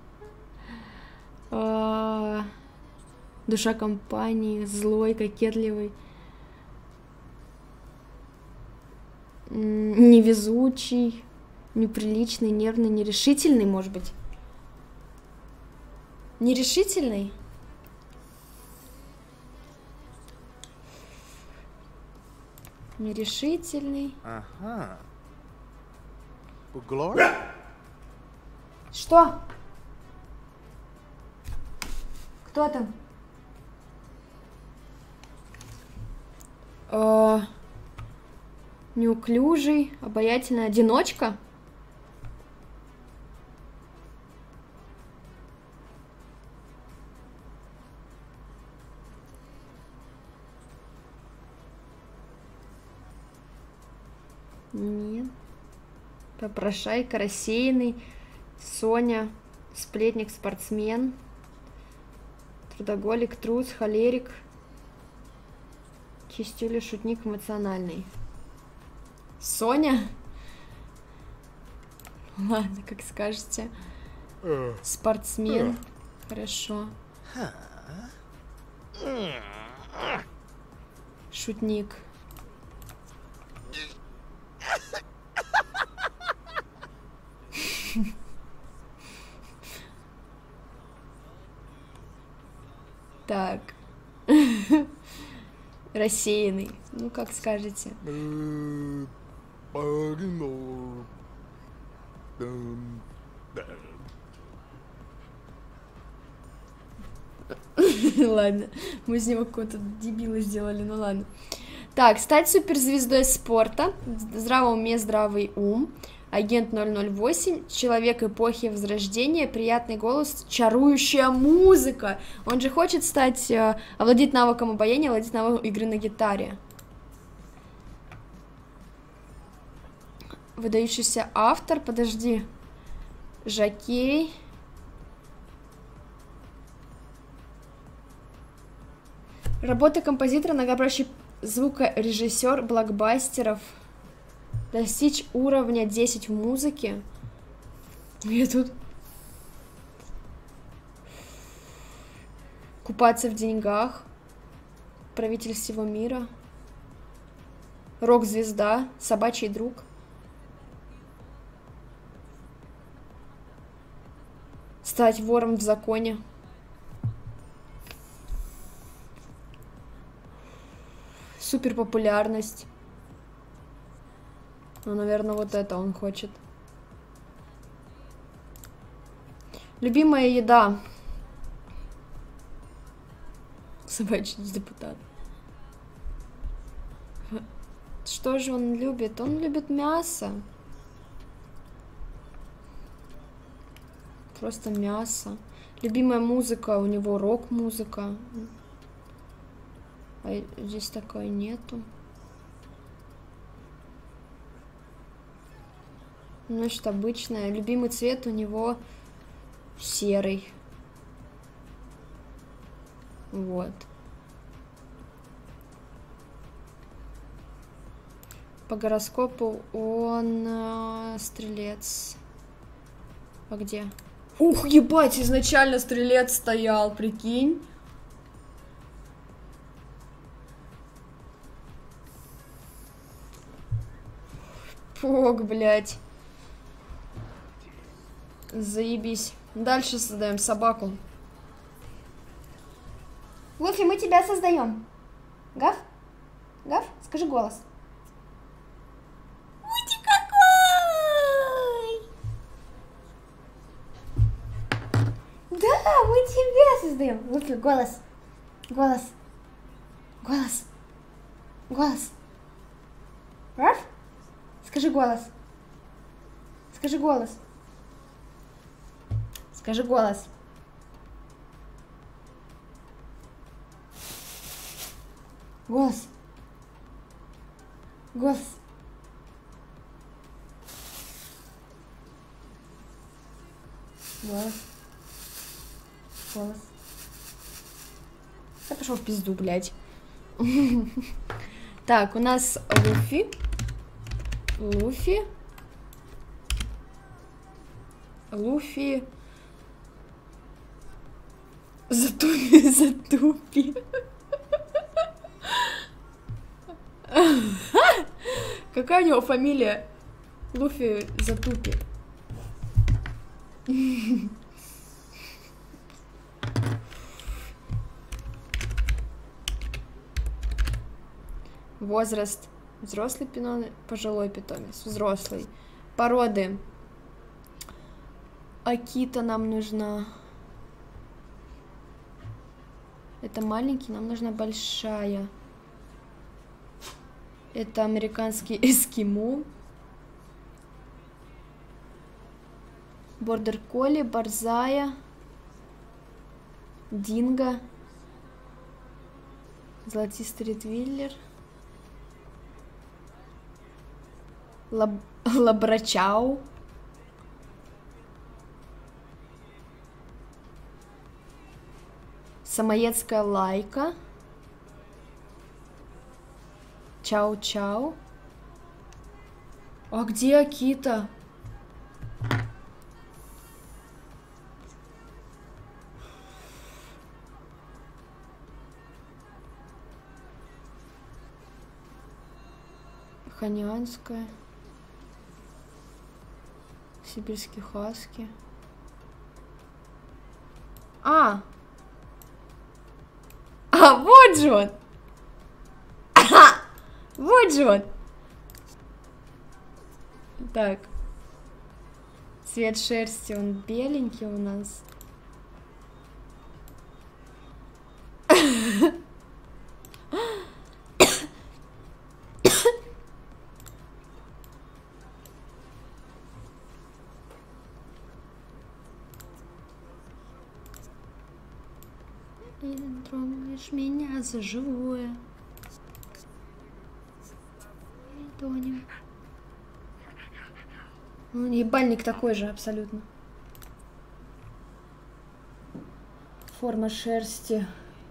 Душа компании, злой, кокетливый, невезучий, неприличный, нервный, нерешительный, может быть. Нерешительный? Нерешительный. Ага. Что? Кто там? Неуклюжий, обаятельный, одиночка. Нет. Попрошайка, рассеянный, Соня, сплетник, спортсмен, трудоголик, трус, холерик, чистюля, шутник, эмоциональный. Соня? Ладно, как скажете. Спортсмен. Хорошо. Шутник. Так. Рассеянный. Ну, как скажете. Ладно, мы из него какого-то дебила сделали, ну ладно. Так, стать суперзвездой спорта, здравом уме, здравый ум, агент 008, человек эпохи Возрождения, приятный голос, чарующая музыка. Он же хочет стать, овладеть навыком обаяния, овладеть навыком игры на гитаре. Выдающийся автор, подожди, жокей. Работа композитора, многообразный звукорежиссер блокбастеров. Достичь уровня 10 в музыке. Я тут... Купаться в деньгах. Правитель всего мира. Рок-звезда. Собачий друг. Стать вором в законе. Суперпопулярность. Ну, наверное, вот это он хочет. Любимая еда. Собачий депутат. Что же он любит? Он любит мясо. Просто мясо. Любимая музыка у него рок-музыка. А здесь такой нету. Значит, обычная. Любимый цвет у него серый. Вот. По гороскопу он стрелец. А где? Ух, ебать, изначально стрелец стоял, прикинь. Фок, блядь. Заебись. Дальше создаем собаку. Луфи, мы тебя создаем. Гав? Гав? Скажи голос. Ой, ты какой! Да, мы тебя создаем. Луфи, голос. Голос. Голос. Голос. Раф? Скажи голос. Скажи голос. Скажи голос. Голос. Голос. Голос. Голос. Я пошел в пизду, блядь. Так, у нас Луфи. Луфи. Луфи. Затупи, затупи. Какая у него фамилия? Луфи Затупи. Возраст. Взрослый питомец, пожилой питомец. Взрослый. Породы. Акита нам нужна. Это маленький, нам нужна большая. Это американский эскимо. Бордер колли, борзая, динго, золотистый ретвиллер, лабрачау, самоедская лайка, чау-чау. А где Акита? Ханианская, сибирский хаски. Вот же он! Вот же он! Так. Цвет шерсти, он беленький у нас. И трогаешь меня за живое. Тонем. Ну, ебальник такой же абсолютно. Форма шерсти.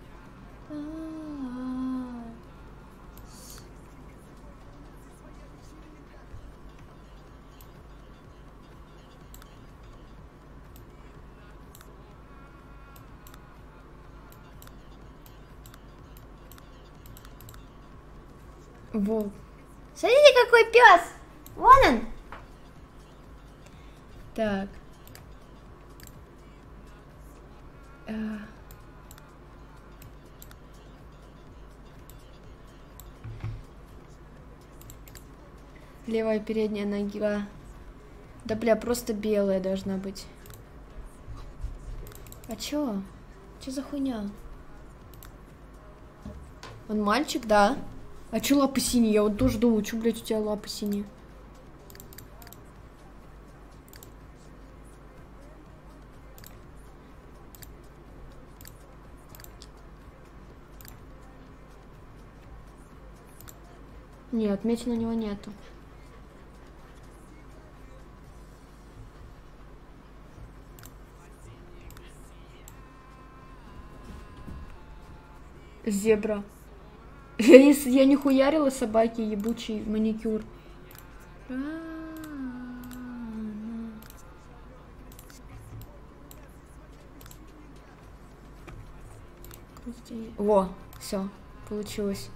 Вот. Смотрите, какой пес! Вон он! Так. Левая передняя нога. Да бля, просто белая должна быть. А чё? Чё за хуйня? Он мальчик, да? А чё лапы синие? Я вот тоже думаю, чё, блядь, у тебя лапы синие? Нет, отметин у него нету. Зебра. Я не хуярила собаки, ебучий маникюр. Во, все, получилось.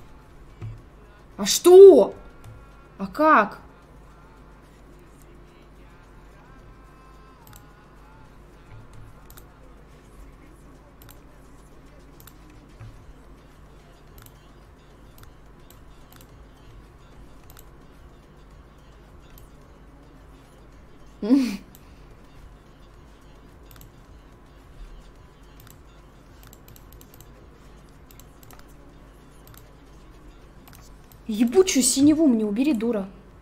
А что? А как? Ебучую синеву мне убери, дура.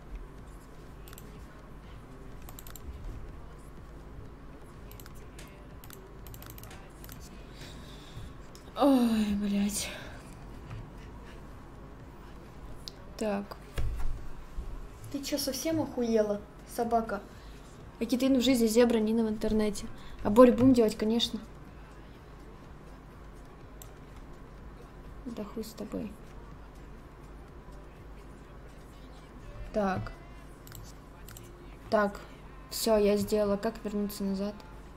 Ой, блядь. Так. Ты чё, совсем охуела, собака? Акитын в жизни, зебра, Нина в интернете. А Борю будем делать, конечно. Да хуй с тобой. Так. Так. Все, я сделала. Как вернуться назад?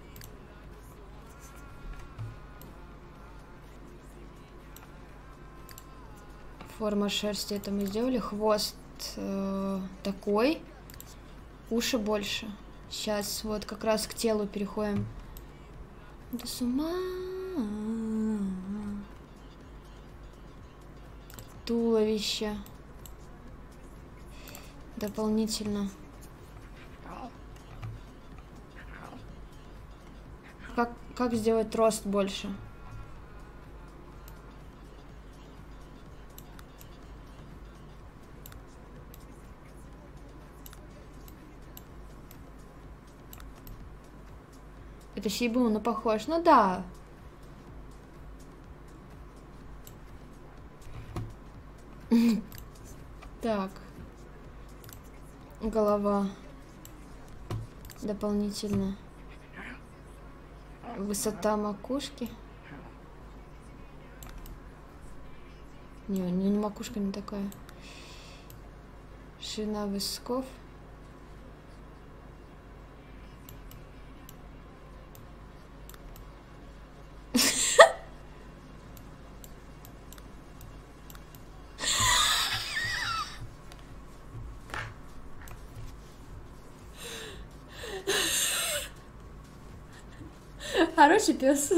Форма шерсти, это мы сделали. Хвост такой. Уши больше. Сейчас вот как раз к телу переходим. Да с ума. Туловище. Дополнительно. Как сделать рост больше? спасибо, он похож. Ну да. Так. Голова. Дополнительно. Высота макушки. Не, макушка не такая. Ширина висков. Хороший пес.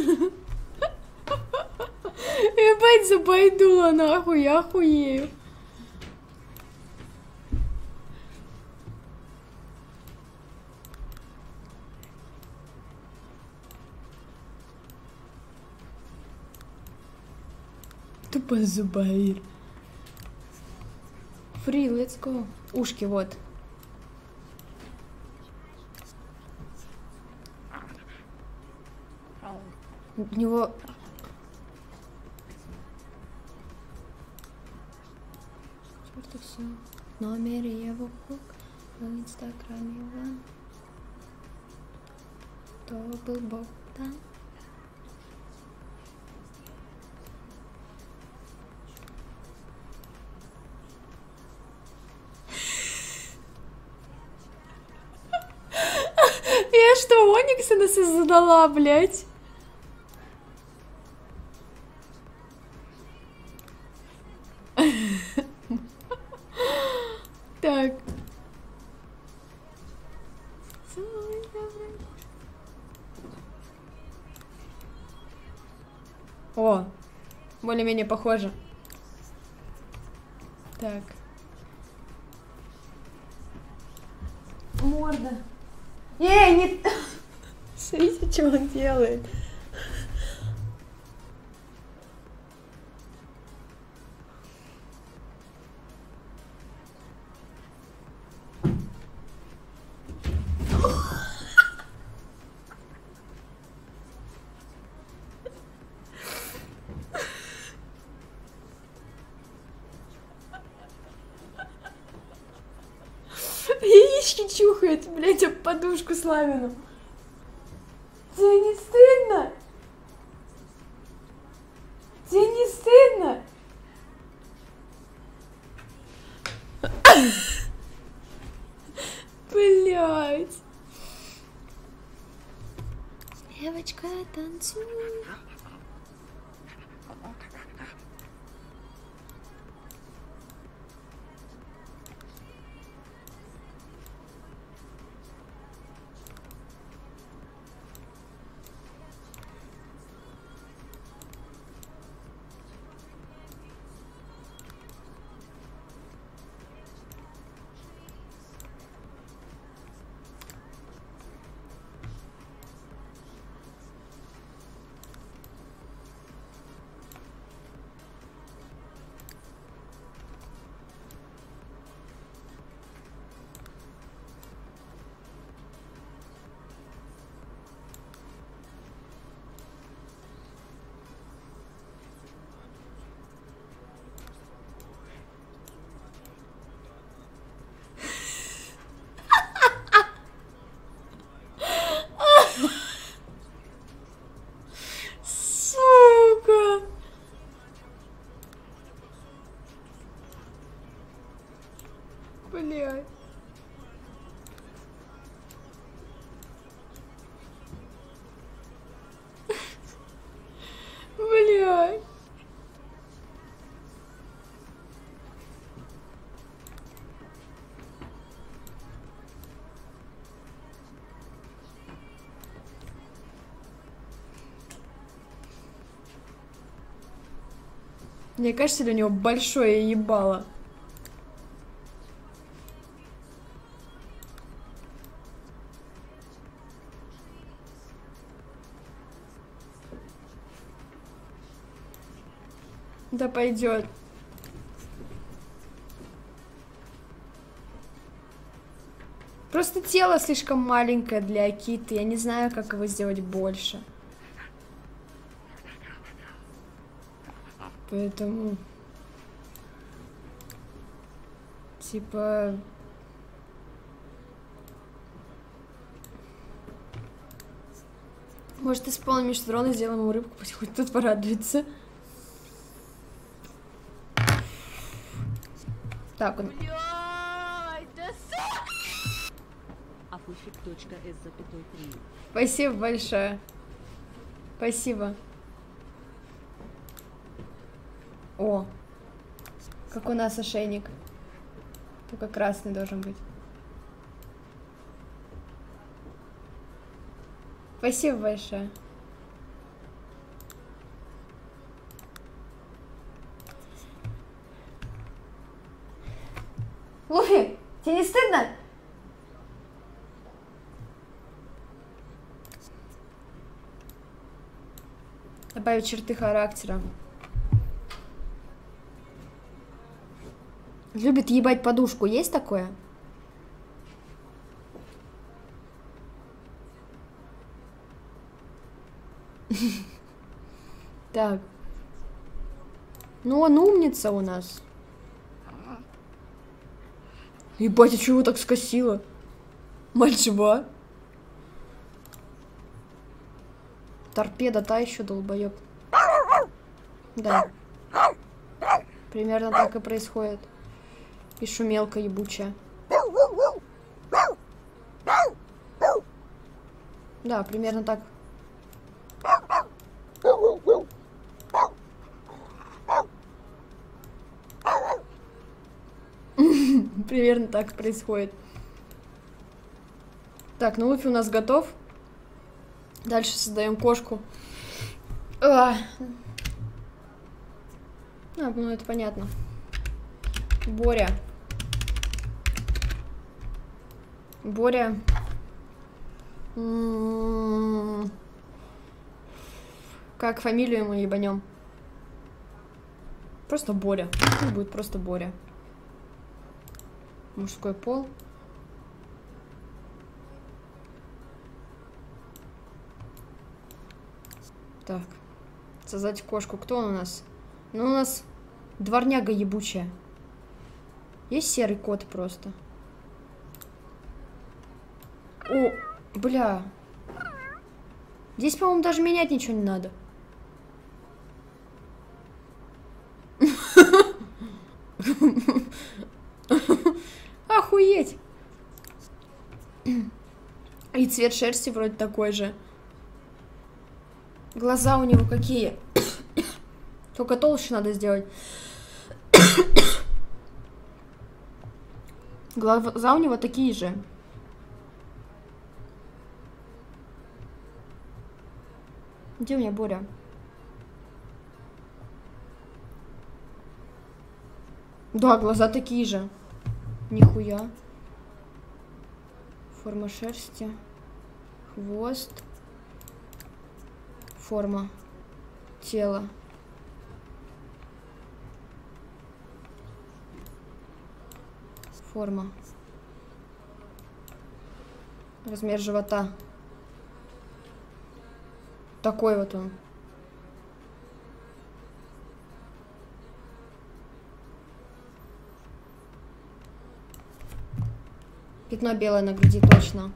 Ебать, забайдула нахуй, я охуею. Тупо Зубаир. Free, let's go. Ушки, вот. У него... Черт, все. Номер его хук в инстаграме ван. То был Бог там. Я что, Оникса нас задала, блядь? Так. О, более-менее похоже. Так. Морда. Не... Смотрите, что он делает. Яички чухает, блядь, об подушку Славину. Тебе не стыдно? Тебе не стыдно? Блядь. Девочка, танцуй. Блядь. Блядь. Мне кажется, ли у него большое ебало? Да пойдет. Просто тело слишком маленькое для Акиты. Я не знаю, как его сделать больше. Поэтому... Типа... Может, исполним миштрон и сделаем ему рыбку, пусть хоть тут порадуется. Так, он... Афушик.с_3. Спасибо большое. Спасибо. О, как у нас ошейник. Только красный должен быть. Спасибо большое. Луфи, тебе не стыдно? Добавить черты характера. Любит ебать подушку. Есть такое? Так. Ну, он умница у нас. Ебать, а чего его так скосило? Мальчиба. Торпеда та еще долбоеб. Да. Примерно так и происходит. И шумелка ебучая. Да, примерно так. Примерно так происходит. Так, ну Луфи у нас готов. Дальше создаем кошку. Ну это понятно. Боря. Боря. Как фамилию ему ебанем? Просто Боря. Пусть будет просто Боря. Мужской пол. Так. Создать кошку. Кто он у нас? Ну, у нас дворняга ебучая. Есть серый кот просто. О, бля. Здесь, по-моему, даже менять ничего не надо. Охуеть. И цвет шерсти вроде такой же. Глаза у него какие. Только толще надо сделать. Глаза у него такие же. Где у меня Боря? Да, глаза такие же. Нихуя. Форма шерсти. Хвост. Форма тела. Форма. Размер живота. Такой вот он. Пятно белое на груди, точно.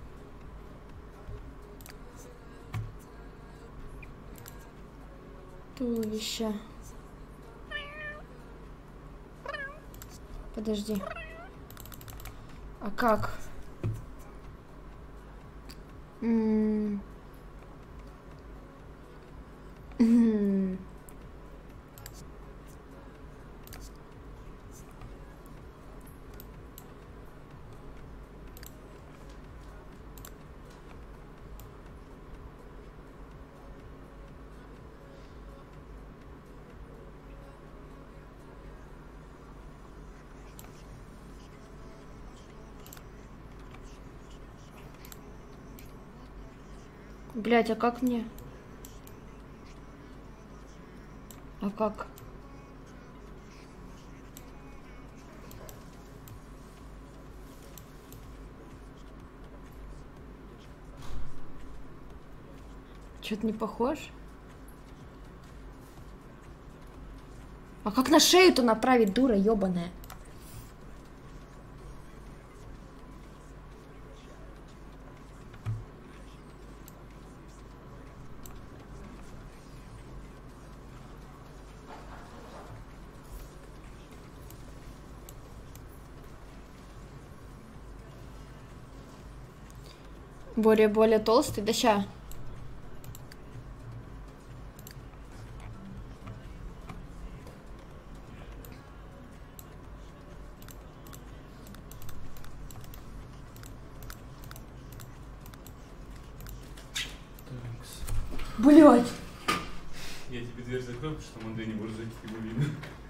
Туловище. Подожди. А как? Блять, а как мне? А как? Чё-то не похож. А как на шею-то направить, дура ёбаная? Более толстый, да ща. Блять! Я тебе дверь закрою, потому что там Андрей не может зайти, его видно.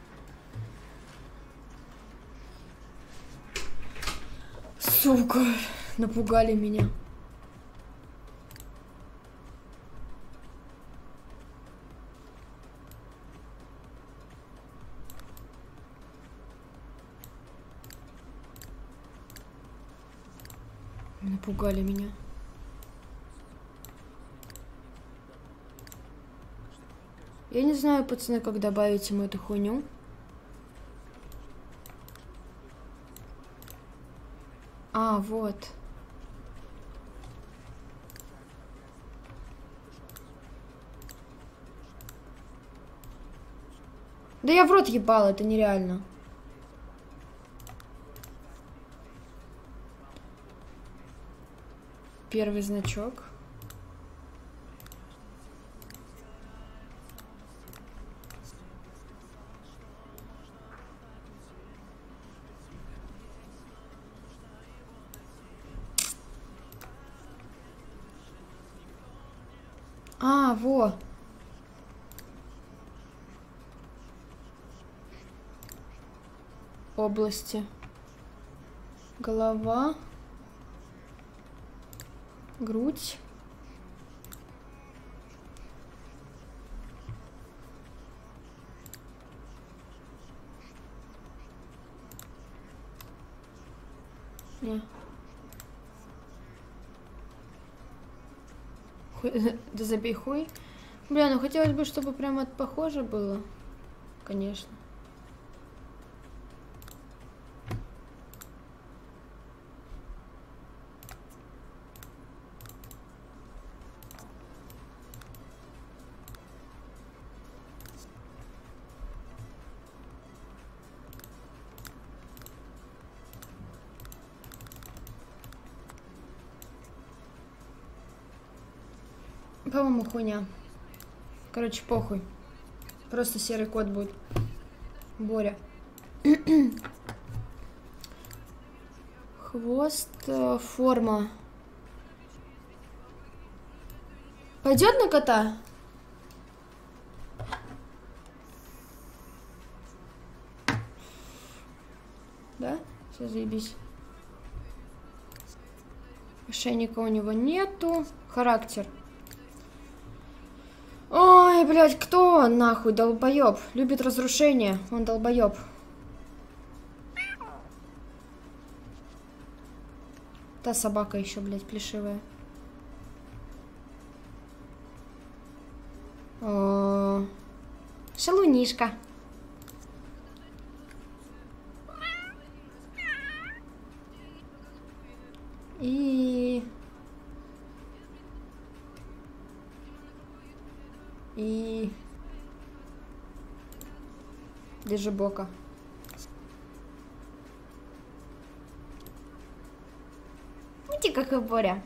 Сука, напугали меня. Напугали меня. Я не знаю, пацаны, как добавить ему эту хуйню. А, вот. Да я в рот ебала, это нереально. Первый значок. А, во. Области. Голова. Грудь. Не. Да забей хуй. Бля, ну хотелось бы, чтобы прямо похоже было. Конечно. По-моему, хуйня. Короче, похуй. Просто серый кот будет. Боря. Хвост, форма. Пойдет на кота? Да? Все, заебись. Ошейника у него нету. Характер. Ой, блядь, кто он, нахуй, долбоеб? Любит разрушение, он долбоеб. Та собака еще, блядь, плешивая. О, шалунишка. И лежебока. Видите, как и Боря.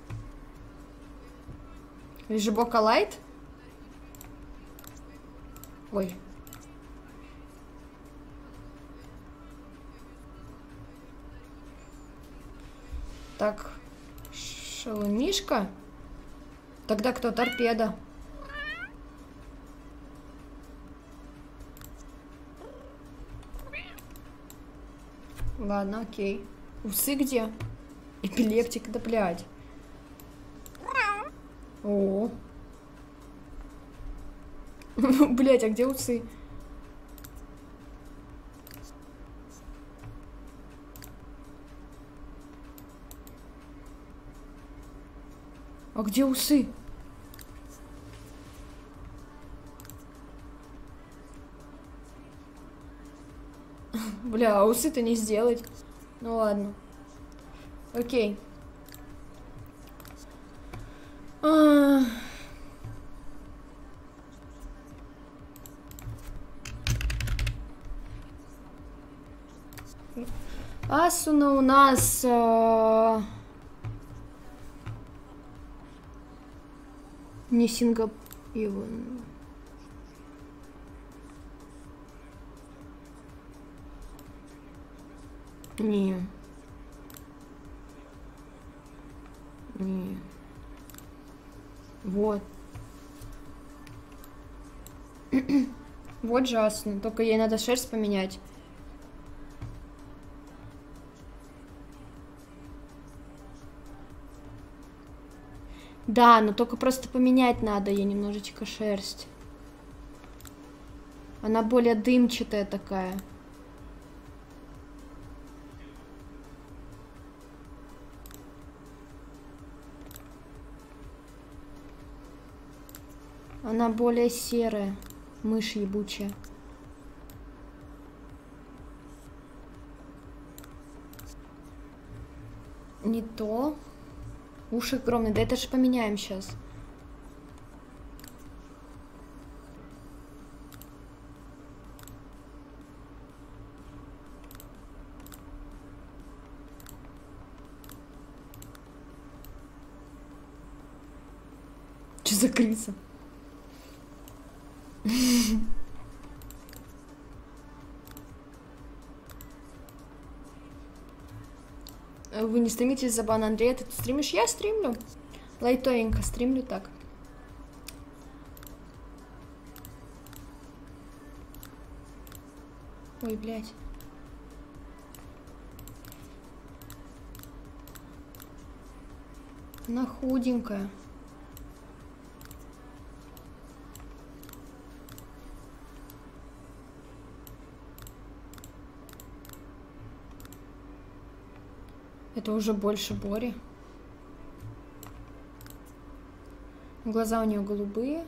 Лежебока лайт. Ой. Так, шалунишка. Тогда кто? Торпеда. Ладно, окей. Усы где? Эпилептик, да блядь. О. Блядь, а где усы? А где усы? Бля, а усы-то не сделать. Ну ладно. Окей. Асуна у нас... Не Сингапур. Не. Не. Вот. Вот же Асуна. Только ей надо шерсть поменять. Да, но только просто поменять надо ей немножечко шерсть. Она более дымчатая такая. Она более серая. Мышь ебучая. Не то. Уши огромные. Да это же поменяем сейчас. Что за крыса? Вы не стримите из-за бана Андрея? Ты стримишь? Я стримлю. Лайтовенько стримлю так. Ой, блядь. Она худенькая. Это уже больше Бори. Глаза у нее голубые.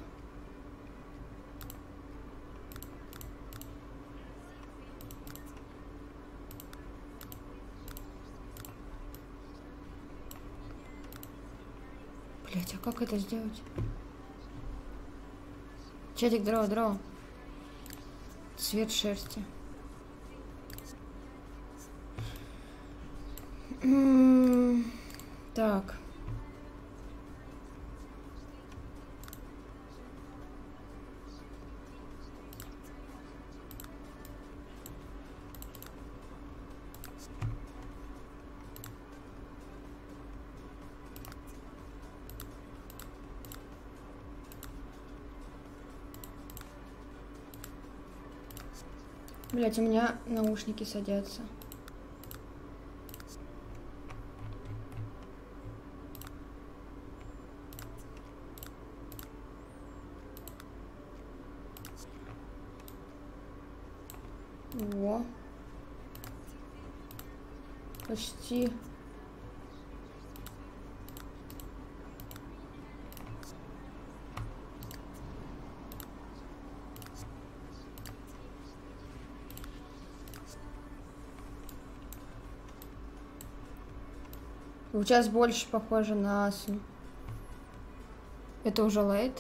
Блять, а как это сделать? Чатик, здорово. Цвет шерсти. Так. Блять, у меня наушники садятся. Во. Почти. Сейчас больше похоже на Асу. Это уже лайт.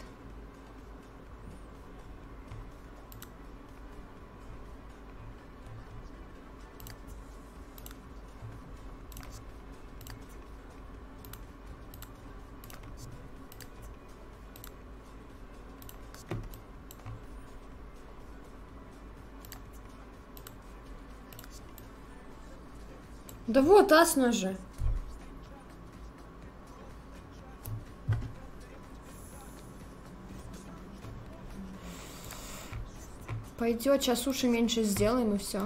Да вот, Асна же. Пойдет, сейчас уши меньше сделаем и все.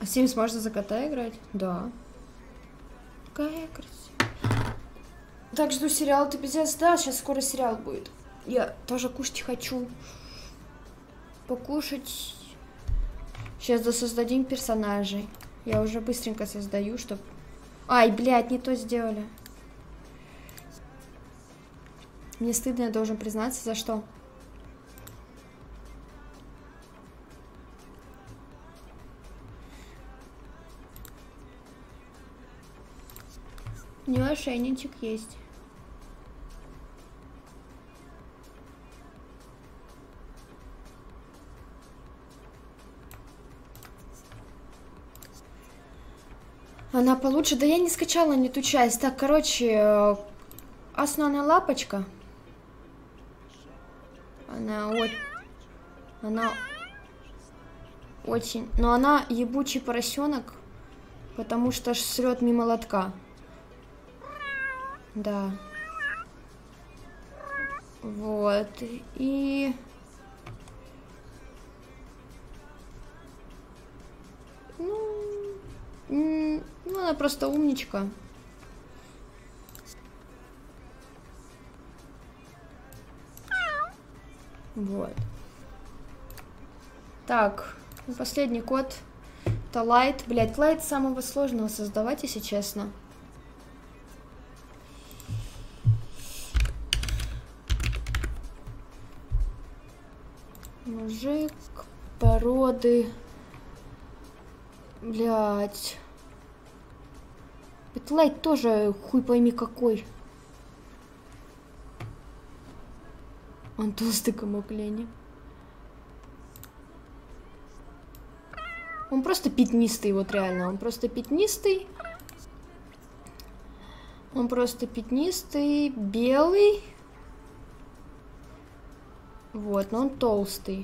Симс можно за кота играть? Да. Какая красивая. Так, жду сериал, ты пиздец, да, сейчас скоро сериал будет. Я тоже кушать хочу. Покушать. Сейчас досоздадим персонажей. Я уже быстренько создаю, чтоб... Ай, блядь, не то сделали. Мне стыдно, я должен признаться, за что. У него ошейничек есть. Она получше. Да я не скачала не ту часть. Так, короче, основная лапочка. Она очень... Но она ебучий поросенок, потому что ж срет мимо лотка. Да. Вот. И... Ну, она просто умничка. Вот. Так, последний код. Это Лайт. Блять, Лайт самого сложного создавать, если честно. Мужик породы. Блять. Лайт тоже хуй пойми какой. Он толстый комок лени. Он просто пятнистый, вот реально. Он просто пятнистый. Он просто пятнистый, белый. Вот, но он толстый.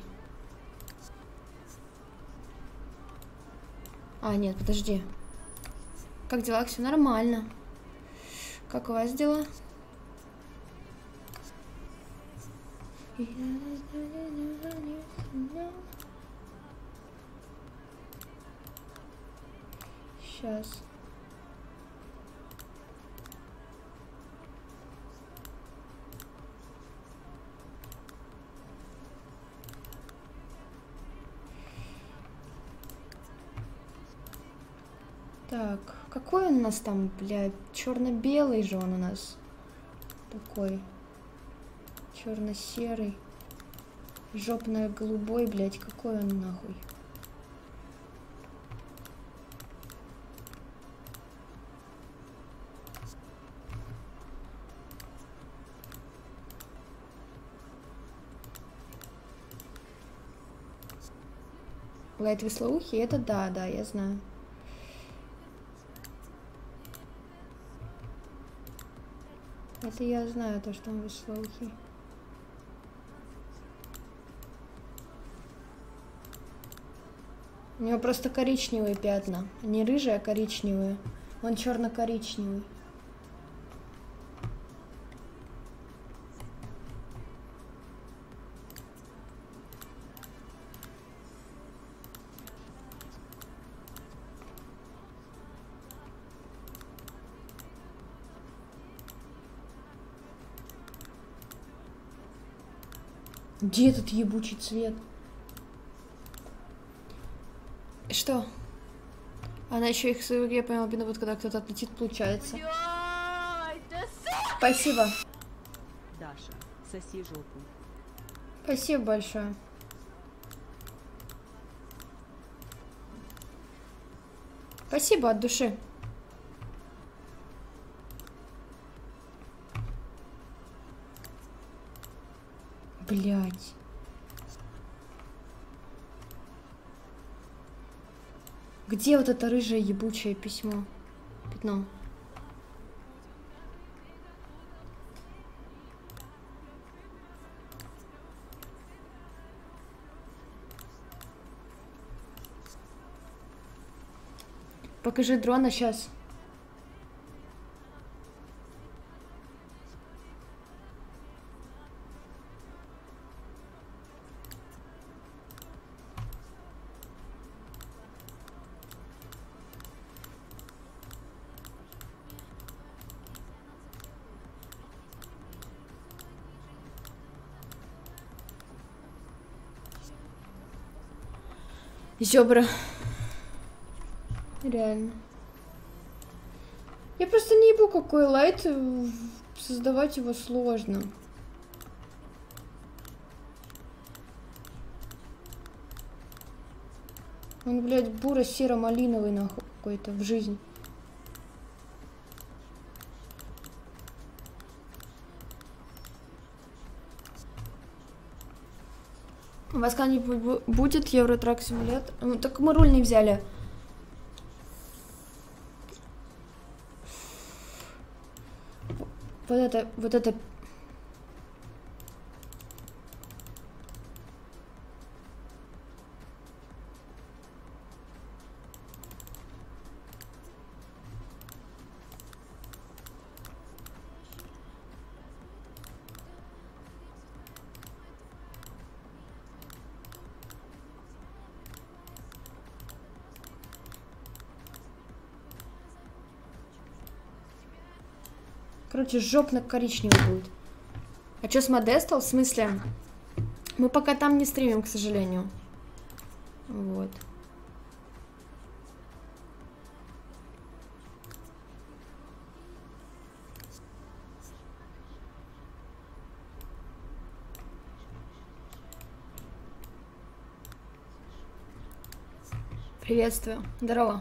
А, нет, подожди. Как дела? Все нормально. Как у вас дела? Сейчас. Так, какой он у нас там, блядь, черно-белый же он у нас такой, черно-серый, жопно-голубой, блядь, какой он нахуй? Лайт веслоухий, это да, я знаю. Это я знаю, то, что он веслоухий. У него просто коричневые пятна. Не рыжие, а коричневые. Он черно-коричневый. Где этот ебучий цвет? Что? Она еще их в свою игре, я поняла, вот когда кто-то отлетит, получается. Спасибо. Даша, соси жопу. Спасибо большое. Спасибо от души. Блять. Где вот это рыжее ебучее письмо? Пятно. Покажи дрона сейчас. Зёбра. Реально. Я просто не ебу, какой лайт. Создавать его сложно. Он, блядь, буро-серо-малиновый, нахуй, какой-то в жизнь. У вас когда-нибудь будет Евротрак симулятор? Ну, так мы руль не взяли. Вот это... Короче, жопно-коричневый будет. А что с Модестал? В смысле? Мы пока там не стримим, к сожалению. Вот. Приветствую. Здорово.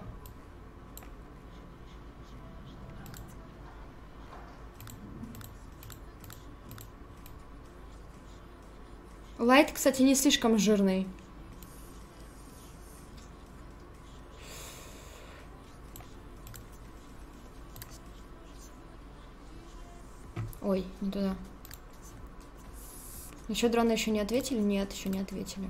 Лайт, кстати, не слишком жирный. Ой, не туда. Еще дроны еще не ответили? Нет, еще не ответили.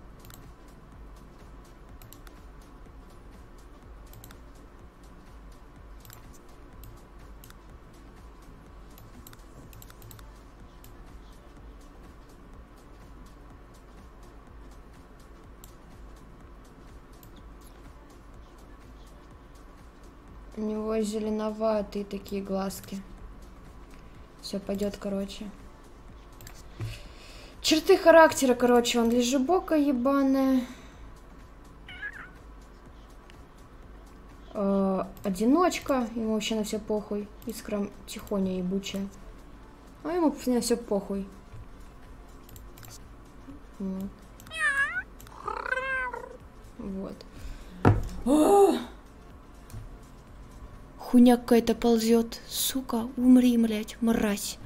У него зеленоватые такие глазки. Все пойдет, короче. Черты характера, короче, он лежебока ебаная. Одиночка, ему вообще на все похуй. Искра тихоня ебучая. А ему на все похуй. Вот. Вот. Хуйня какая-то ползет. Сука, умри, блядь, мразь.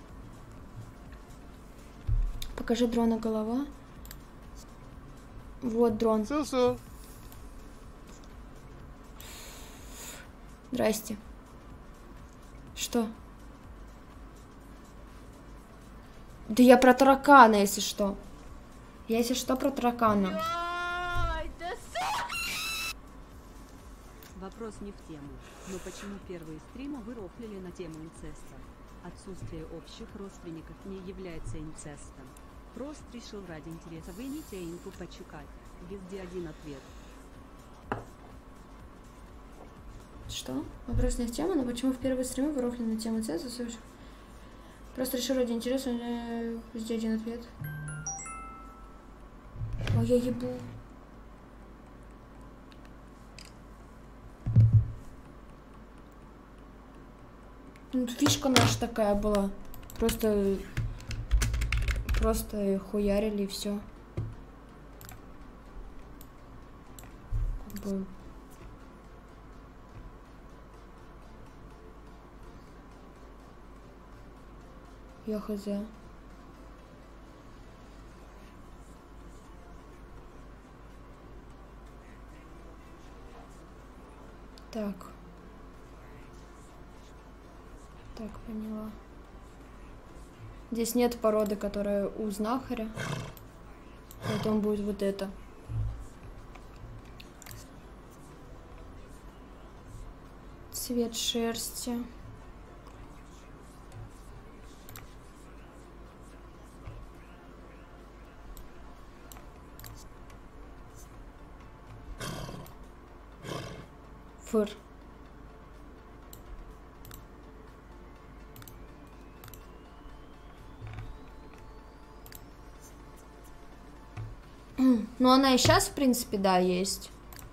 Покажи дрона голова. Вот дрон. Су-су. Здрасте. Что? Да я про таракана, если что. Я, если что, про таракана. Вопрос не в тему, но почему первые стримы вы рофлили на тему инцеста? Отсутствие общих родственников не является инцестом. Просто решил ради интереса вынести инку почукать. Везде один ответ. Что? Вопрос не в тему, но почему в первые стримы вы рофлили на тему инцеста? Просто решил ради интереса везде один ответ. Ой, я ебу. Ну, фишка наша такая была. Просто хуярили и все. Как бы... Я хз. Так. Так, поняла. Здесь нет породы, которая у знахаря. Поэтому будет вот это. Цвет шерсти. Фыр. Ну, она и сейчас, в принципе, да, есть.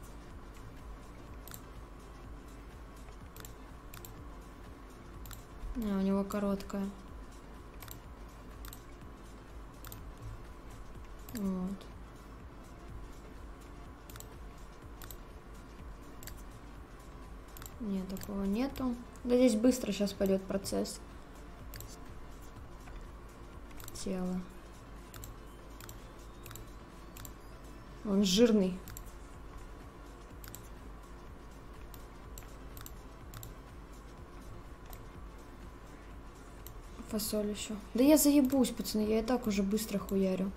А, у него короткая. Вот. Нет, такого нету. Да здесь быстро сейчас пойдет процесс. Тело. Он жирный. Фасоль еще. Да я заебусь, пацаны, я и так уже быстро хуярю.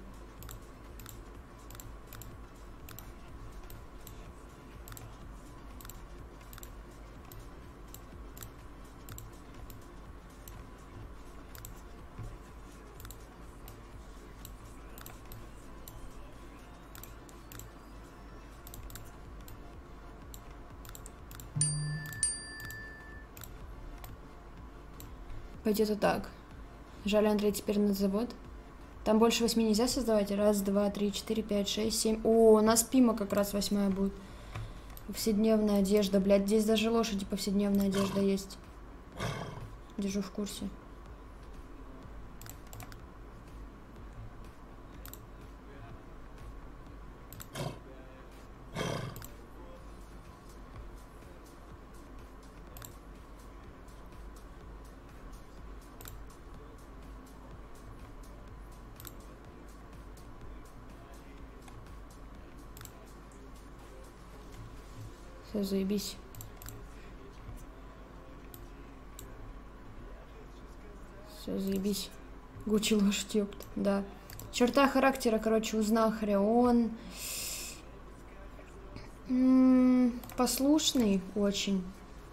Пойдет вот так. Жаль, Андрей теперь на завод. Там больше 8 нельзя создавать. 1, 2, 3, 4, 5, 6, 7. О, у нас Пима как раз 8 будет. Повседневная одежда. Блядь, здесь даже лошади повседневная одежда есть. Держу в курсе. Все, заебись. Все, заебись. Гуччи лошадь, ёпт, да. Черта характера, короче, у знахаря. Он послушный очень.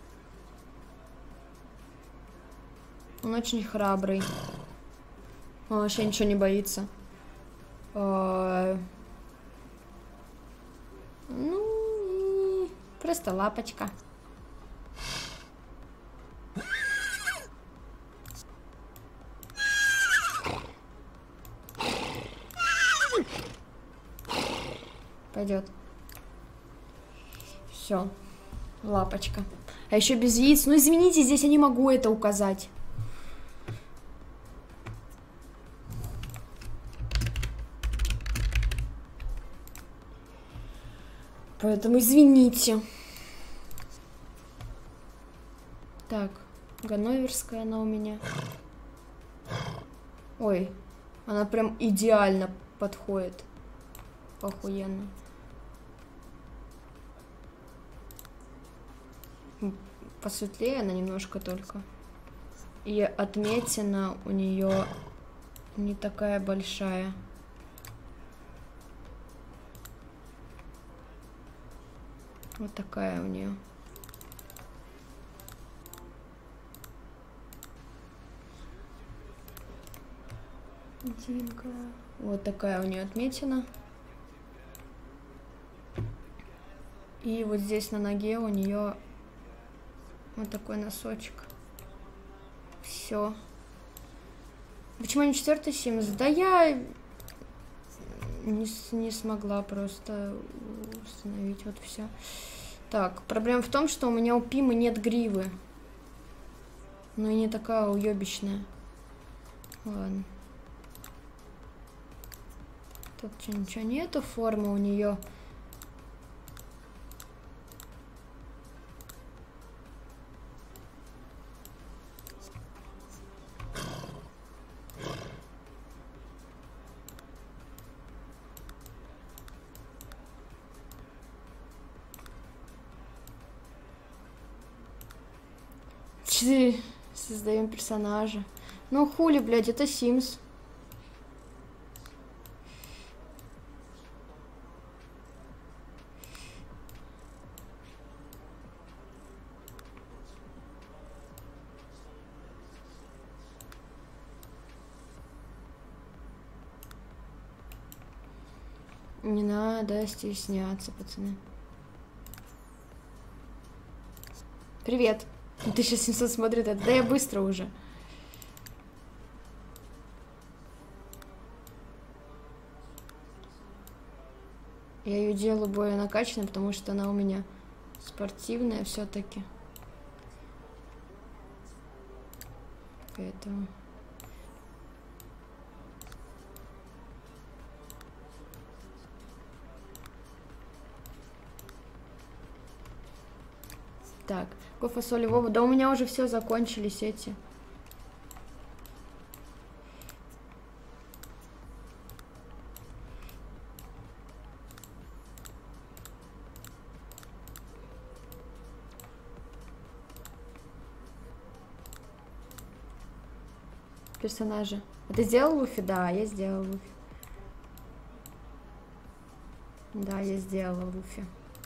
Он очень храбрый. Он вообще ничего не боится. Ну, и просто лапочка. Пойдет. Все. Лапочка. А еще без яиц. Ну, извините, здесь я не могу это указать. Поэтому извините. Так, ганноверская она у меня. Ой, она прям идеально подходит. Охуенно. Посветлее она немножко только. И отметина у нее не такая большая. Вот такая у нее. Динка. Вот такая у нее отметина. И вот здесь на ноге у нее вот такой носочек. Все. Почему не 4-й Симс? Да я не смогла просто установить. Вот все. Так, проблема в том, что у меня у Пимы нет гривы. Ну и не такая уебищная. Ладно. Тут ничего нету. Форма у нее. Создаем персонажа. Ну хули, блядь, это Sims. Не надо стесняться, пацаны. Привет. 1700 смотрит это. Да я быстро уже. Я ее делаю более накачанной, потому что она у меня спортивная все-таки. Поэтому... Так, кофе, соли, Вова. Да у меня уже все закончились эти. Персонажи. А ты сделал Луфи? Да, я сделала Луфи. Да, я сделала Луфи.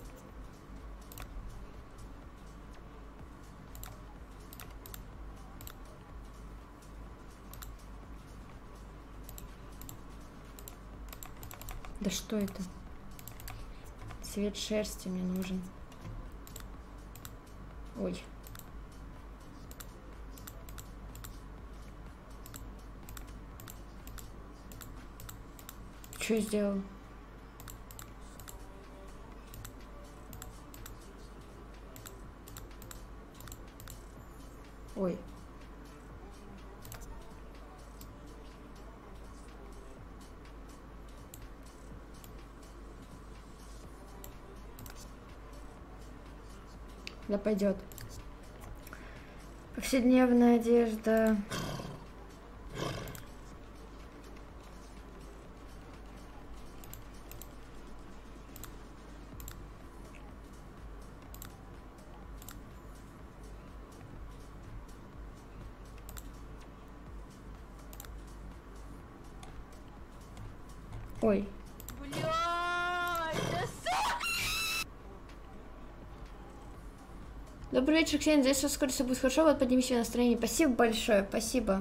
Да что это? Цвет шерсти мне нужен. Ой. Что я сделал? Ой. Да пойдет. Повседневная одежда. Ой. Добрый вечер, Ксения. Надеюсь, что скоро все будет хорошо. Вот подними себе настроение. Спасибо большое. Спасибо.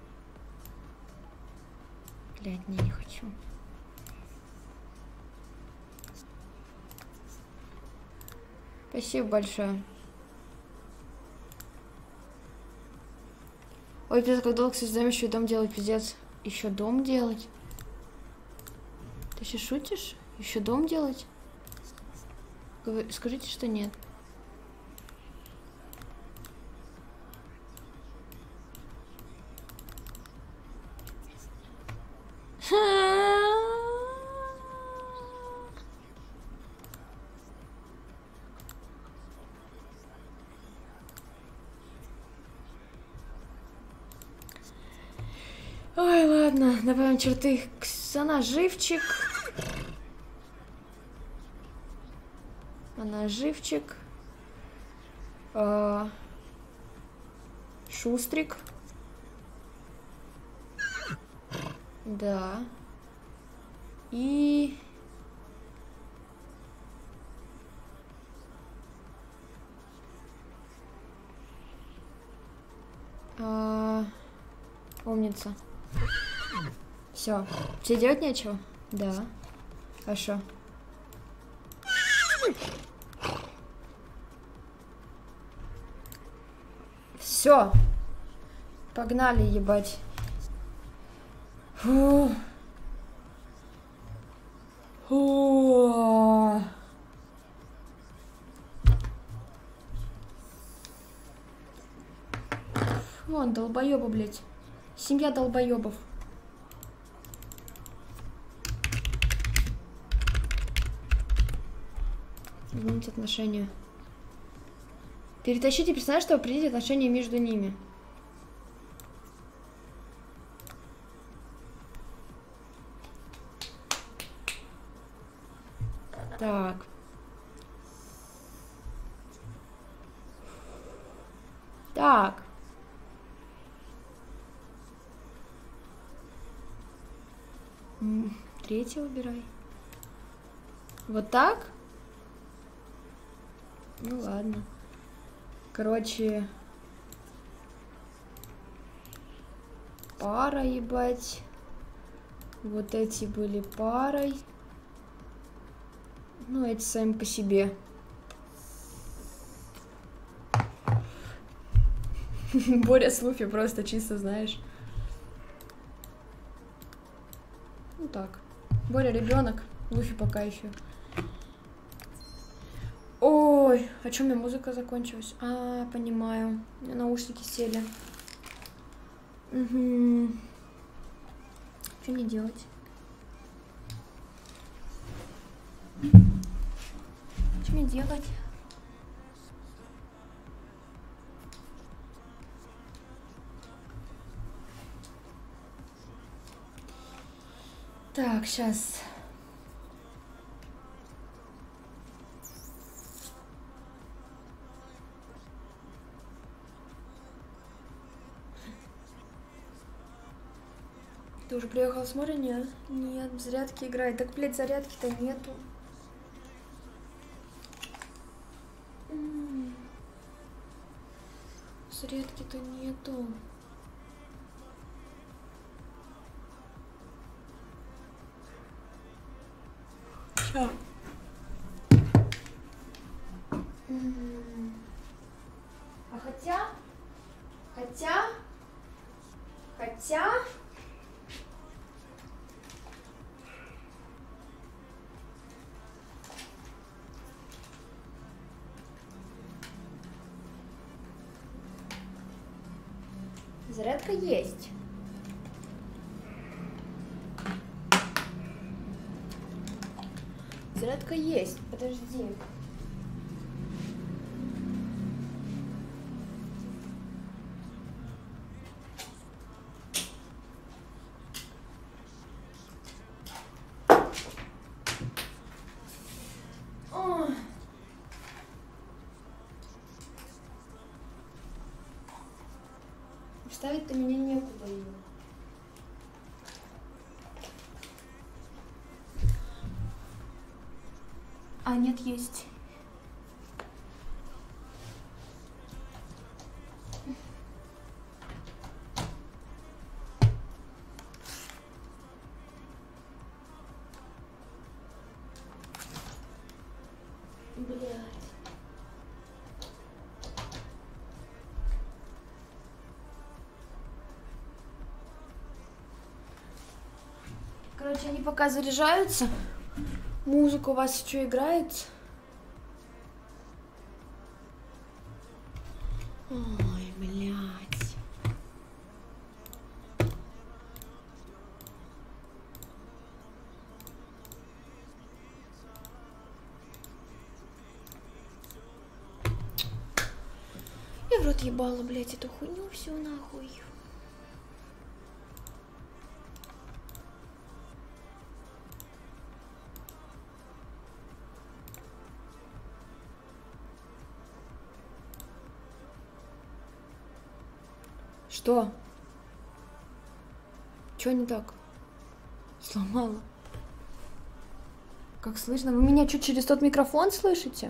Блядь, не хочу. Спасибо большое. Ой, пиздец, как долго создаем еще дом делать, пиздец. Еще дом делать? Ты сейчас шутишь? Еще дом делать? Скажите, что нет. Ой, ладно, добавим черты. Она живчик. Она живчик. Шустрик. Да. И... умница. Все. Тебе делать нечего? Да. Хорошо. Все. Погнали, ебать. Фу. Фу. Вон, долбоёбы, блядь. Семья долбоёбов. Изменить отношения. Перетащите персонажа, чтобы определить отношения между ними. Так. Так. Третий выбирай. Вот так? Ну ладно. Короче. Пара, ебать. Вот эти были парой. Ну, эти сами по себе. Боря с Луфи просто чисто, знаешь. Ну так. Боря ребенок, Луфи пока еще Ой, а чё у меня музыка закончилась? А, понимаю. У меня наушники сели. Угу. Что мне делать? Что мне делать? Так, сейчас. Ты уже приехал с моря? Нет. Нет, в зарядке играет. Так, блядь, зарядки-то нету. Зарядки-то нету. Чё? А хотя... Зарядка есть. Зарядка есть. Подожди. Вставить-то мне некуда ее. А, нет, есть. Блядь. Короче, они пока заряжаются. Музыка у вас что играет? Ой, блядь. Я в рот ебала, блядь, эту хуйню всю нахуй. Что? Чё не так? Сломала. Как слышно? Вы меня что, через тот микрофон слышите?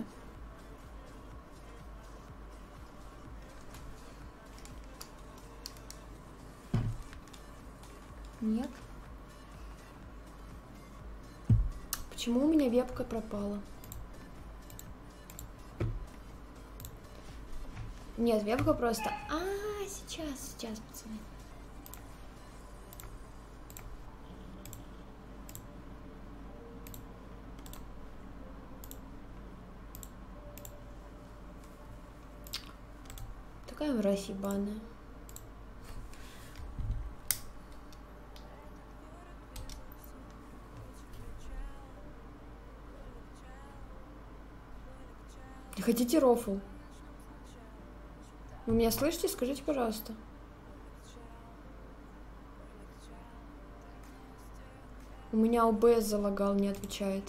Нет. Почему у меня вебка пропала? Нет, вебка просто... Сейчас, пацаны. Такая мразь ебаная. Хотите рофл? Вы меня слышите? Скажите, пожалуйста. У меня ОБС залагал, не отвечает.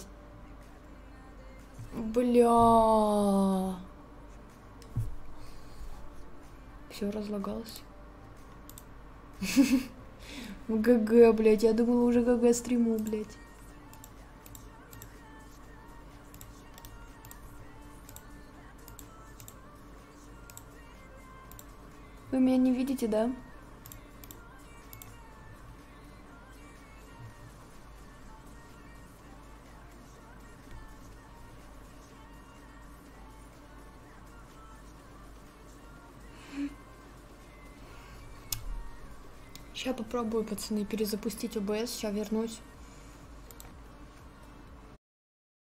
Бля. Все разлагалось. В ГГ, блядь. Я думала, уже ГГ стриму, блядь. Вы меня не видите, да? Сейчас попробую, пацаны, перезапустить ОБС. Сейчас вернусь.